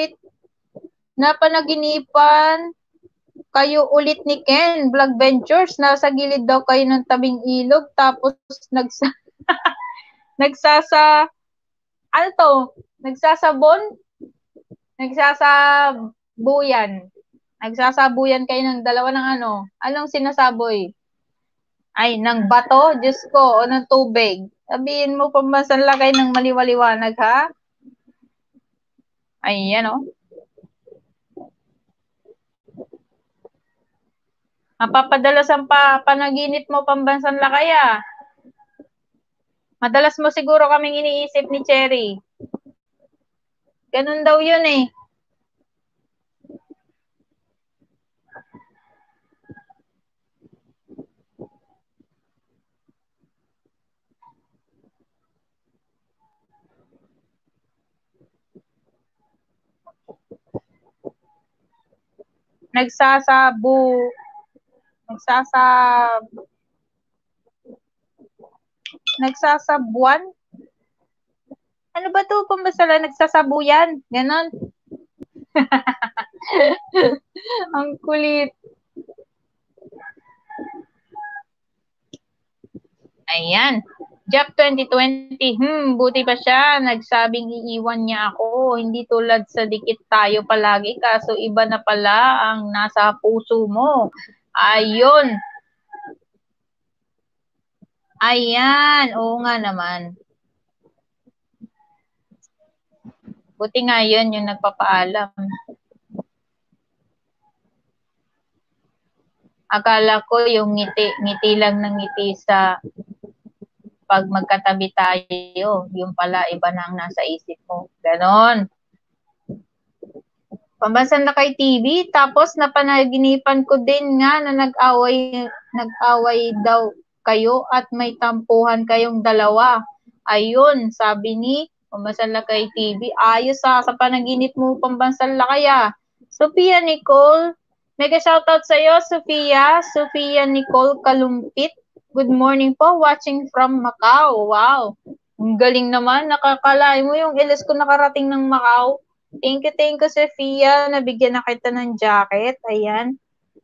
kayo ulit ni Ken, Vlog Ventures, nasa gilid daw kayo ng tabing ilog, tapos nagsasabuyan kayo ng dalawa ng anong sinasaboy? Ay, ng bato, Diyos ko, o ng tubig. Sabihin mo, Pambansang Lakay ng maliwaliwanag, ha? Ayan, o. Mapapadalas ang panaginip mo, Pambansang Lakay, ah. Madalas mo siguro kaming iniisip ni Cherry. Ganun daw yun, eh. Nagsasabuan? Ano ba to? Pambasala, nagsasabuyan? Ganon. Ang kulit. Ayan. Jap 2020. Buti pa siya. Nagsabing iiwan niya ako. Hindi tulad sa dikit tayo palagi. Kaso iba na pala ang nasa puso mo. Ayun. Ayan. Oo nga naman. Buti nga yun yung nagpapaalam. Akala ko yung ngiti lang ng ngiti sa pag magkatabi tayo, yung pala iba na ang nasa isip mo. Ganon. Pambansang Lakay TV, tapos napanaginipan ko din nga na nag-away daw kayo at may tampuhan kayong dalawa. Ayun, sabi ni Pambansang Lakay TV, ayos sa panaginip mo, Pambansang Lakay ah. Sophia Nicole, mega shoutout sa iyo, Sophia Nicole Kalumpit. Good morning po, watching from Macau. Wow, ang galing naman, nakakalain mo yung ilis ko nakarating ng Macau. Thank you, Sophia. Nabigyan na kita ng jacket. Ayan.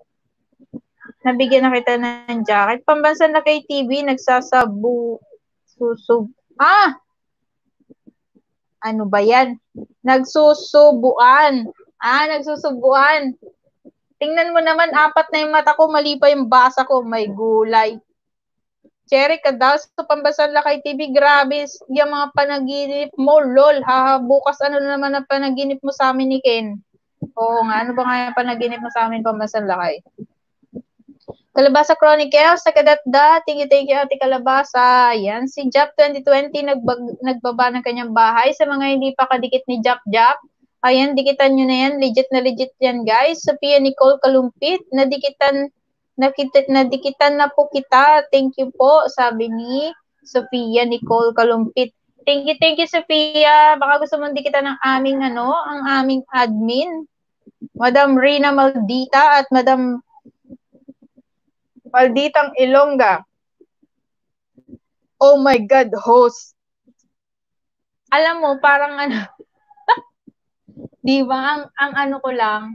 Nabigyan na kita ng jacket. Pambansang Lakay TV, Ano ba yan? Nagsusubuan. Nagsusubuan. Tingnan mo naman, 4 na yung mata ko, mali pa yung basa ko. May gulay. Cherry Cadaos sa Pambansan Lakay TV, grabe yung mga panaginip mo, lol. Bukas ano na naman ang panaginip mo sa amin ni Ken? Oo nga, ano ba nga yung panaginip mo sa amin, Pambansan Lakay? Kalabasa Chronicles, nakadatda. Thank you, Ate Kalabasa. Yan, si Jap 2020 nagbaba ng kanyang bahay. Sa mga hindi pa kadikit ni Jap, ayan, dikitan nyo na yan. Legit na legit yan, guys. Sophia Nicole Kalumpit, nadikitan na po kita. Thank you po, sabi ni Sophia Nicole Kalumpit. Thank you, Sophia. Baka gusto mong dikitan ng aming, ang aming admin. Madam Rina Maldita at Madam Malditang Ilongga. Oh my God, host. Alam mo, parang di ba, ang ano ko lang,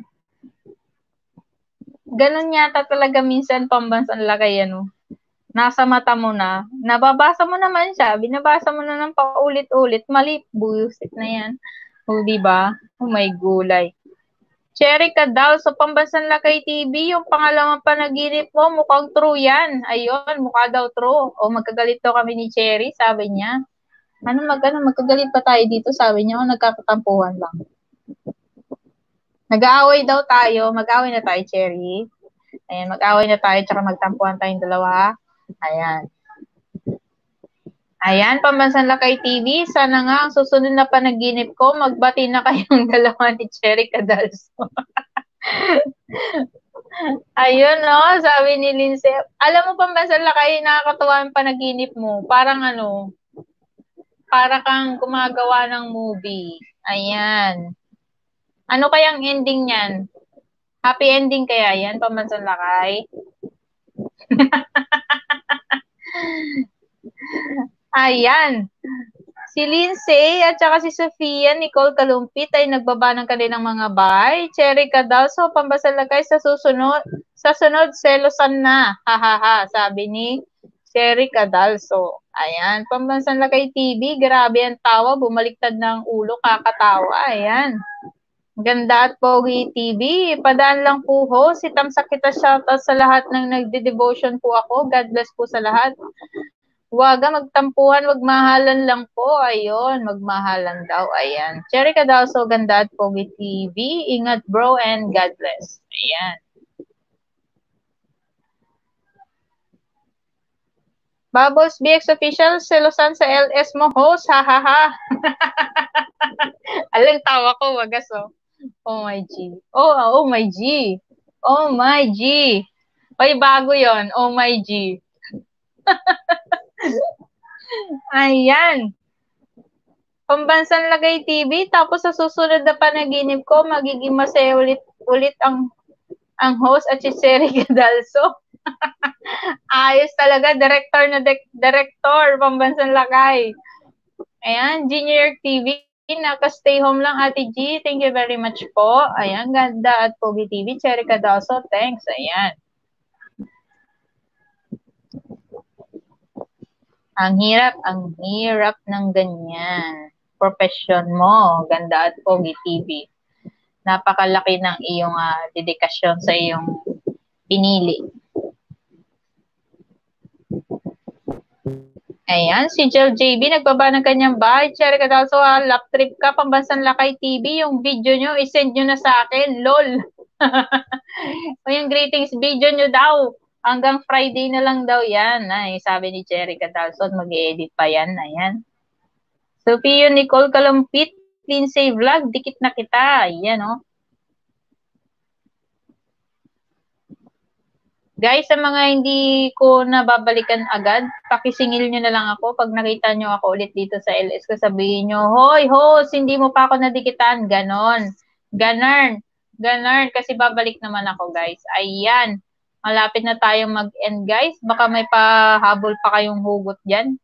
ganun yata talaga minsan Pambansan Lakay, nasa mata mo na, nababasa mo naman siya, binabasa mo na ng paulit-ulit, mali, bullshit na yan. O, di ba? Oh my gulay. Cherry Cadaos sa Pambansan Lakay TV, yung pangalawang panaginip mo, mukhang true yan. Ayun, mukha daw true. O, magkagalit daw kami ni Cherry, sabi niya. Magkagalit pa tayo dito, sabi niya, o nagkakatampuhan lang. Nag-aaway daw tayo, mag-aaway na tayo, Cherry. Ayan, mag-aaway na tayo, tsaka magtampuhan tayong dalawa. Ayan. Ayan, Pambansan Lakay TV. Sana nga ang susunod na panaginip ko, magbati na kayong dalawa ni Cherry Cadaos. Ayun, no? Sabi ni Lindsay. Alam mo, Pambansan Lakay, nakakatuwa yung panaginip mo. Parang para kang gumagawa ng movie. Ayan. Ano kayang ending niyan? Happy ending kaya yan, Pambansan Lakay? Ayan. Si Lindsay at saka si Sophia Nicole Kalumpit ay nagbaba ng kanilang mga bahay. Cherry Cadaos, Pambansan Lakay sa sunod, selosan na. Hahaha, sabi ni Cherry Cadalso. Ayan, Pambansan Lakay TV, grabe ang tawa, bumaliktad ng ulo, kakatawa. Ayan. Ganda at Pogi TV, padaan lang po ho, si Tamsak kita shoutout sa lahat ng nagde-devotion po ako. God bless po sa lahat. Huwag magtampuhan, magmahalan lang po. Ayun, magmahalan daw. Ayan. Cherry Cadalso, ganda at Pogi TV. Ingat bro and God bless. Ayan. Bubbles BX Official, selosan sa LS mo, host. Ha, ha, ha. Alang tawa ko, wagas, oh. Oh my G. Oh my G. Oh my G. Oy, bago yon. Oh my G. Ayan. Pambansan Lakay TV, tapos sa susunod na panaginip ko, magiging masaya ulit ang host at si Cherry Cadalso. Ayos talaga, director, Pambansan Lakay. Ayan, Junior TV, naka-stay home lang, Ate G. Thank you very much po. Ayan, ganda at Pogi TV, Cherry Cadalso, thanks. Ayan. Ang hirap ng ganyan. Profession mo, ganda at Pogi TV. Napakalaki ng iyong dedikasyon sa iyong pinili. Ayan, si Jel JB, nagbaba ng kanyang bahay. Cherry Cadalso, lap trip ka, Pambansan Lakay TV. Yung video nyo, isend nyo na sa akin. LOL. O yung greetings video nyo daw. Hanggang Friday na lang daw yan. Ay, sabi ni Cherry Cadalso, mag-i-edit pa yan. Ayan. Sophia Nicole Kalumpit, Lindsay Vlog, dikit na kita. Ayan, oh. Guys, sa mga hindi ko nababalikan agad, pakisingil nyo na lang ako. Pag nakita nyo ako ulit dito sa LS ko, sabihin nyo, hoy, host, hindi mo pa ako nadikitan. Ganon. Ganern. Kasi babalik naman ako, guys. Ayan. Malapit na tayong mag-end, guys. Baka may pahabol pa kayong hugot dyan.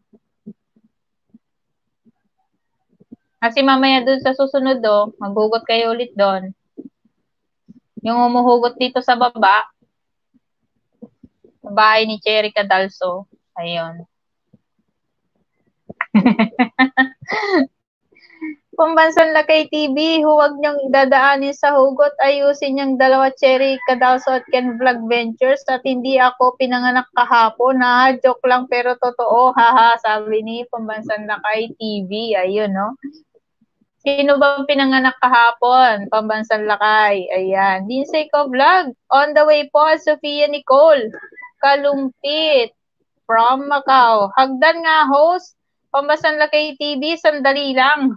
Kasi mamaya dun sa susunod, maghugot kayo ulit doon. Yung umuhugot dito sa baba, bahay ni Cherry Cadalso. Ayun. Pambansang Lakay TV, huwag niyong dadaanin sa hugot, ayusin niyang dalawa Cherry Cadalso at Ken Vlog Ventures at hindi ako pinanganak kahapon ha, joke lang pero totoo, haha, sabi ni Pambansang Lakay TV, ayun no. Sino bang pinanganak kahapon? Pambansang Lakay, ayan. Dinsay ko Vlog, on the way po, Sofia Nicole, Kalumpit, from Macau. Hagdan nga host, Pambansang Lakay TV, sandali lang.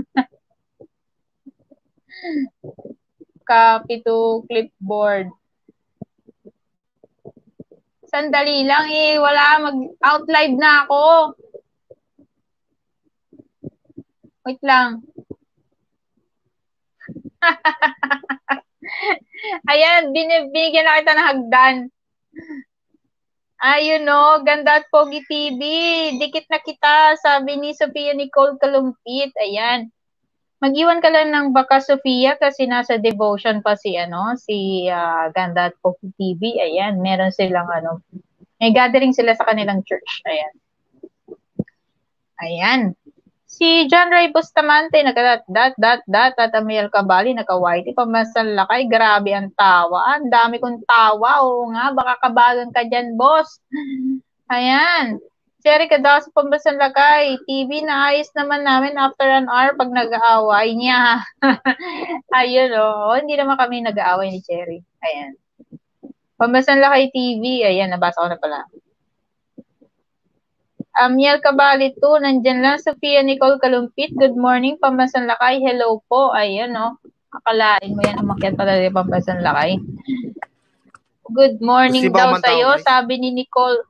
Copy to clipboard. Sandali lang eh, wala, mag-out live na ako. Wait lang. Ayan, binigyan na kita ng hagdan. Ayun no, Ganda at Pogi TV. Dikit na kita, sabi ni Sofia Nicole Kalumpit. Ayan. Mag-iwan ka lang ng baka Sofia kasi nasa devotion pa si Ganda at Pogi TV. Ayan, meron silang may gathering sila sa kanilang church. Ayan. Ayan. Si John Ray Bustamante, naka-dat, at Amiel Cabali, naka-whitey, Pambansang Lakay, grabe ang tawa. Ang dami kong tawa. Oo nga, baka kabagan ka dyan, boss. Ayan. Cherry Cadalso, Pambansang Lakay, TV na ayos naman namin after an hour pag nag-aaway niya. Ayun, oh. Hindi naman kami nag-aaway ni Cherry. Ayan. Pambansang Lakay TV, ayan, nabasa ko na pala. Amiel Cabali 2, nandyan lang. Sofia Nicole Kalumpit, good morning. Pambansang Lakay, hello po. Ayan, no. Akalain mo yan, umakyat pala rin Pambansang Lakay. Good morning daw sa'yo, sabi ni Nicole.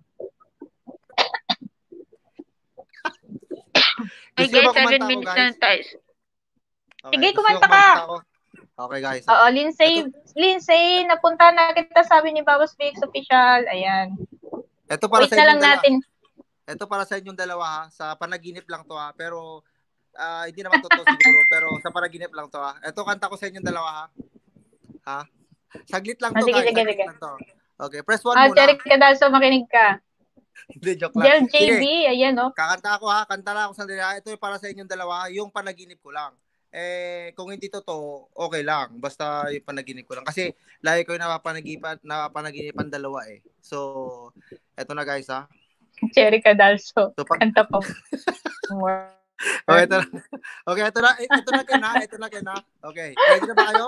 Ay guys, 7 minutes na tayo. Sige, kumanta ka. Okay guys. Oo, Lindsay, napunta na kita, sabi ni Babos Bix Official. Ayan. Ito para wait na lang natin. Ito para sa inyong dalawa ha. Sa panaginip lang to ha. Pero hindi naman totoo siguro. Pero sa panaginip lang to ha. Ito kanta ko sa inyong dalawa ha. Ha? Saglit lang to guys. Sige. Lang to. Okay, press 1 muna. Cherry Cadalso, makinig ka. Hindi, joke lang. JB, ayan no. Kakanta ako ha. Kanta lang ako sa dalawa. Ito yung para sa inyong dalawa. Yung panaginip ko lang. Kung hindi totoo, okay lang. Basta yung panaginip ko lang. Kasi lagi ko yung napapanagipan dalawa eh. So, eto na guys ha. Cherry Cadalso. So, kanta po. Okay, ito na. Okay, ito na kayo na. Okay, ready na ba kayo?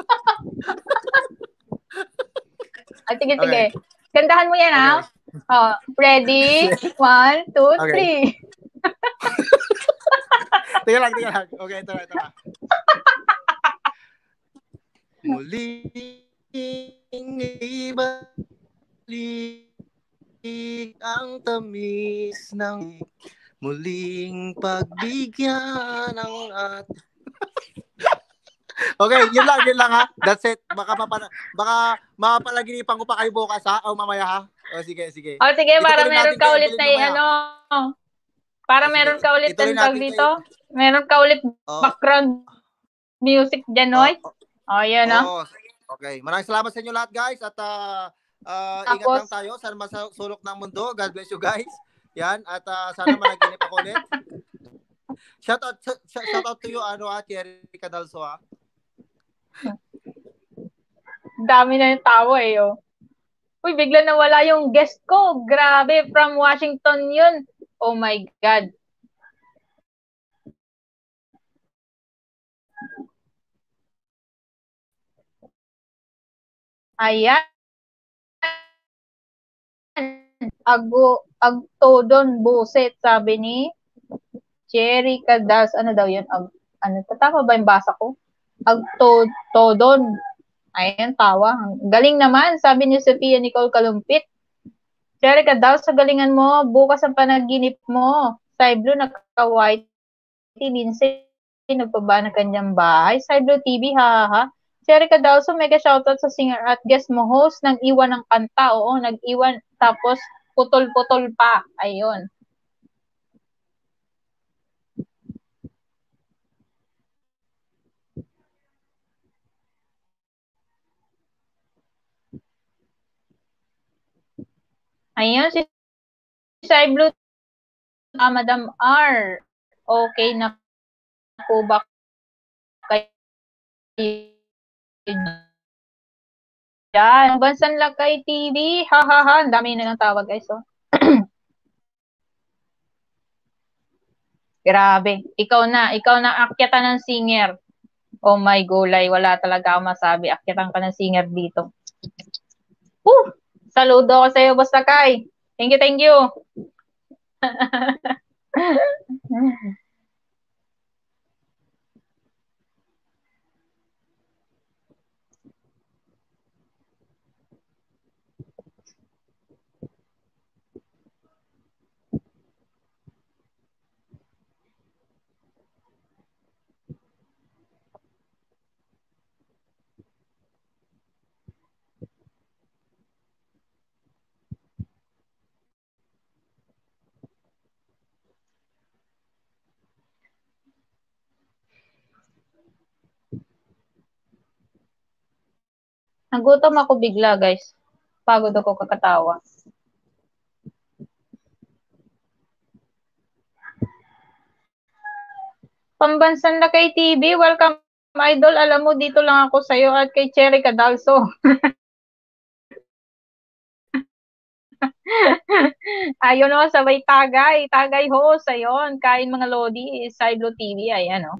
Sige. Kantahan mo yan ha. Oh, ready? 1, 2, 3. Tingnan lang. Okay, ito na. Muling ibalik ang tamis ng muling pagbigyan ng Okay, yun lang ha. That's it. Baka mapapalaginipan ko pa kayo bukas ha o mamaya ha. O sige. O sige, para meron ka ulit na para meron ka ulit ng pag dito. Meron ka ulit background music dyan, Noy. Yan ha. Okay, maraming salamat sa inyo lahat guys at ingat lang tayo sa masulok ng mundo. God bless you guys. Yan at sana managinip ako ulit. Shout out to you Cherry Cadalso ha. Dami na yung tawa eh oh. Uy, bigla nawala yung guest ko. Grabe, from Washington yun. Oh my God. Ayan. Agtodon buset, sabi ni Cherry Cadalso. Ano daw yun? Tatama ba yung basa ko? Agtodon. Ayan, tawa. Galing naman, sabi ni Sofia Nicole Kalumpit. Cherry Cadalso, galingan mo. Bukas ang panaginip mo. Sky Blue, naka-white. Lindsay, nagpaba na kanyang bahay. Sky Blue TV, ha. Cherry Cadalso, mega shoutout sa singer at guest mo host ng iwan ng kanta. Oo, nag-iwan. Tapos, putol-putol pa. Ayun. Ayun, si Sky Blue, Madam R. Okay na po ba kayo dyan? Bansang Lakay TV, ha ha ha, ang dami na ng tawag guys, oh. Grabe, ikaw na akyatan ng singer. Oh my gulay, wala talaga akong masabi, akyatan ka ng singer dito. Saludo ko sa iyo, Boss Lakay. Thank you, thank you. Nagutom ako bigla, guys. Pagod ako kakatawa. Pambansan Lakay TV, welcome idol. Alam mo, dito lang ako sa'yo at kay Cherry Cadalso. Ayun o, sabay tagay. Tagay host, ayun. Kain mga lodi, Saiblo TV, ayan o.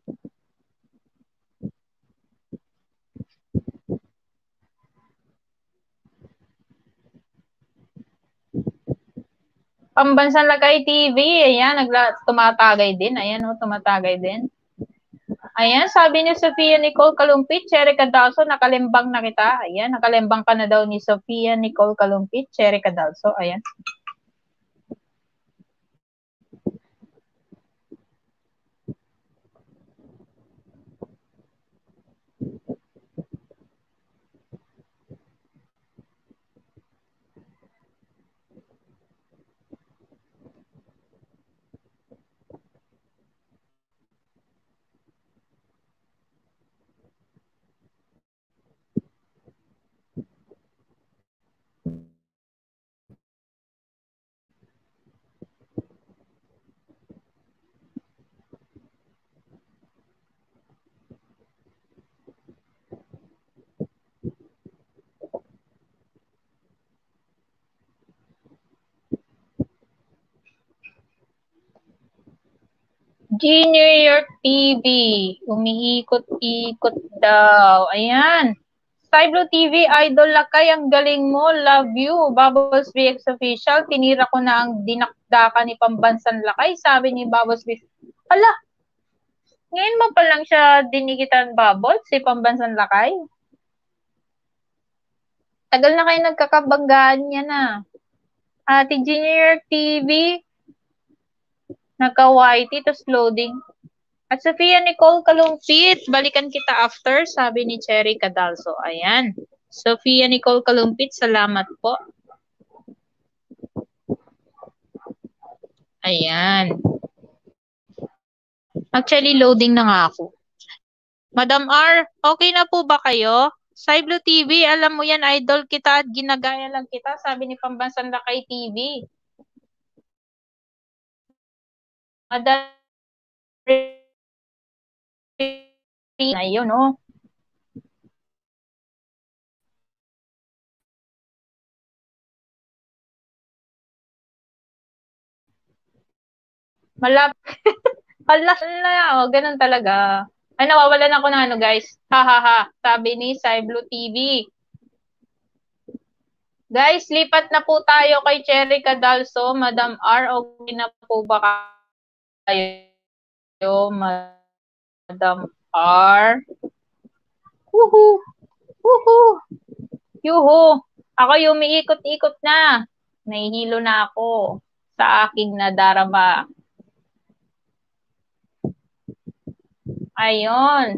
Pambansan Lakay TV, ayan, tumatagay din. Ayan o, tumatagay din. Ayan, sabi ni Sofia Nicole Kalumpit, Cherry Cadalso, nakalimbang na kita. Ayan, nakalimbang ka na daw ni Sofia Nicole Kalumpit, Cherry Cadalso. Ayan. New York TV, umiikot-ikot daw. Ayan. Saiblo TV, Idol Lakay, ang galing mo, love you. Bubbles VX Official, tinira ko na ang dinakdakan ni Pambansan Lakay, sabi ni Bubbles VX. Ala, ngayon mo pa lang siya dinigitan, Bubbles, si Pambansan Lakay? Tagal na kayo nagkakabanggaan niya na. Ate New York TV, nagka-whitey, tapos loading. At Sofia Nicole Kalumpit, balikan kita after, sabi ni Cherry Cadalso. Ayan. Sofia Nicole Kalumpit, salamat po. Ayan. Actually, loading na nga ako. Madam R, okay na po ba kayo? Saiblo TV, alam mo yan, idol kita at ginagaya lang kita, sabi ni Pambansan Lakay TV. Madam na yun, no? Alas na, oh, ganun talaga. Ay, nawawalan ako ng ano, guys. Ha, ha, ha. Sabi ni Saiblo TV. Guys, lipat na po tayo kay Cherry Cadalso. Madam R, okay na po ba kayo? Madam R? Woohoo! Woohoo! Yuhu! Ako umiikot-ikot na. Nahihilo na ako sa aking nadarama. Ayun.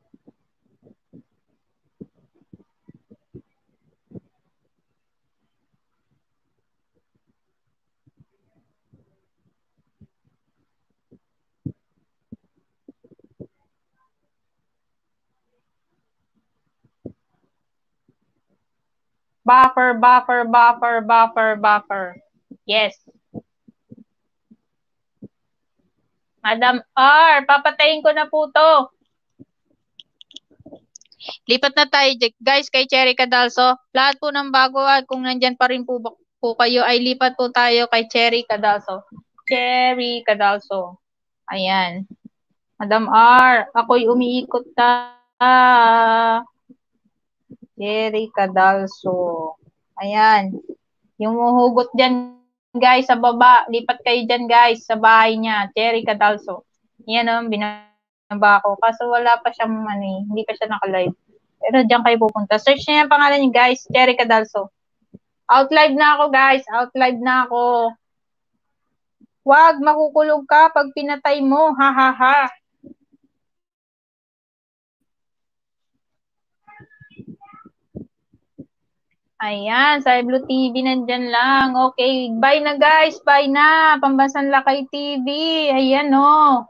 Buffer, buffer, buffer, buffer, buffer. Yes. Madam R, papatayin ko na po to. Lipat na tayo, guys, kay Cherry Cadalso. Lahat po ng bago at kung nandyan pa rin po kayo, ay lipat po tayo kay Cherry Cadalso. Cherry Cadalso. Ayan. Madam R, ako'y umiikot na. Cherry Cadalso. Ayan. Yung hugot dyan, guys, sa baba. Lipat kayo dyan, guys, sa bahay niya. Cherry Cadalso. Yan o, binaba ko. Kaso wala pa siyang money. Hindi pa siya naka-live. Pero dyan kayo pupunta. Search niya yung pangalan niya, guys. Cherry Cadalso. Out live na ako, guys. Out live na ako. Wag, makukulog ka pag pinatay mo. Ha, ha, ha. Ayan, sa Blue TV nandyan lang. Okay, bye na guys, bye na. Pambansang Lakay TV. Ayan o.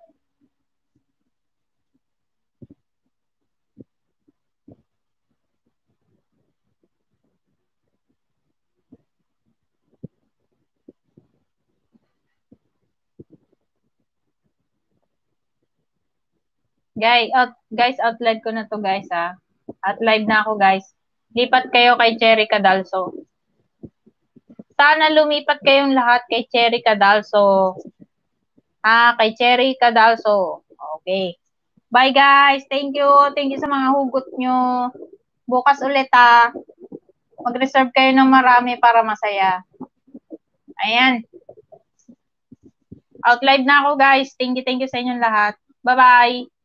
Guys, out live ko na to guys ha. Out live na ako guys. Lipat kayo kay Cherry Cadalso. Sana lumipat kayong lahat kay Cherry Cadalso. Kay Cherry Cadalso. Okay. Bye guys. Thank you. Thank you sa mga hugot nyo. Bukas ulit ha. Mag-reserve kayo ng marami para masaya. Ayan. Out live na ako guys. Thank you sa inyong lahat. Bye-bye.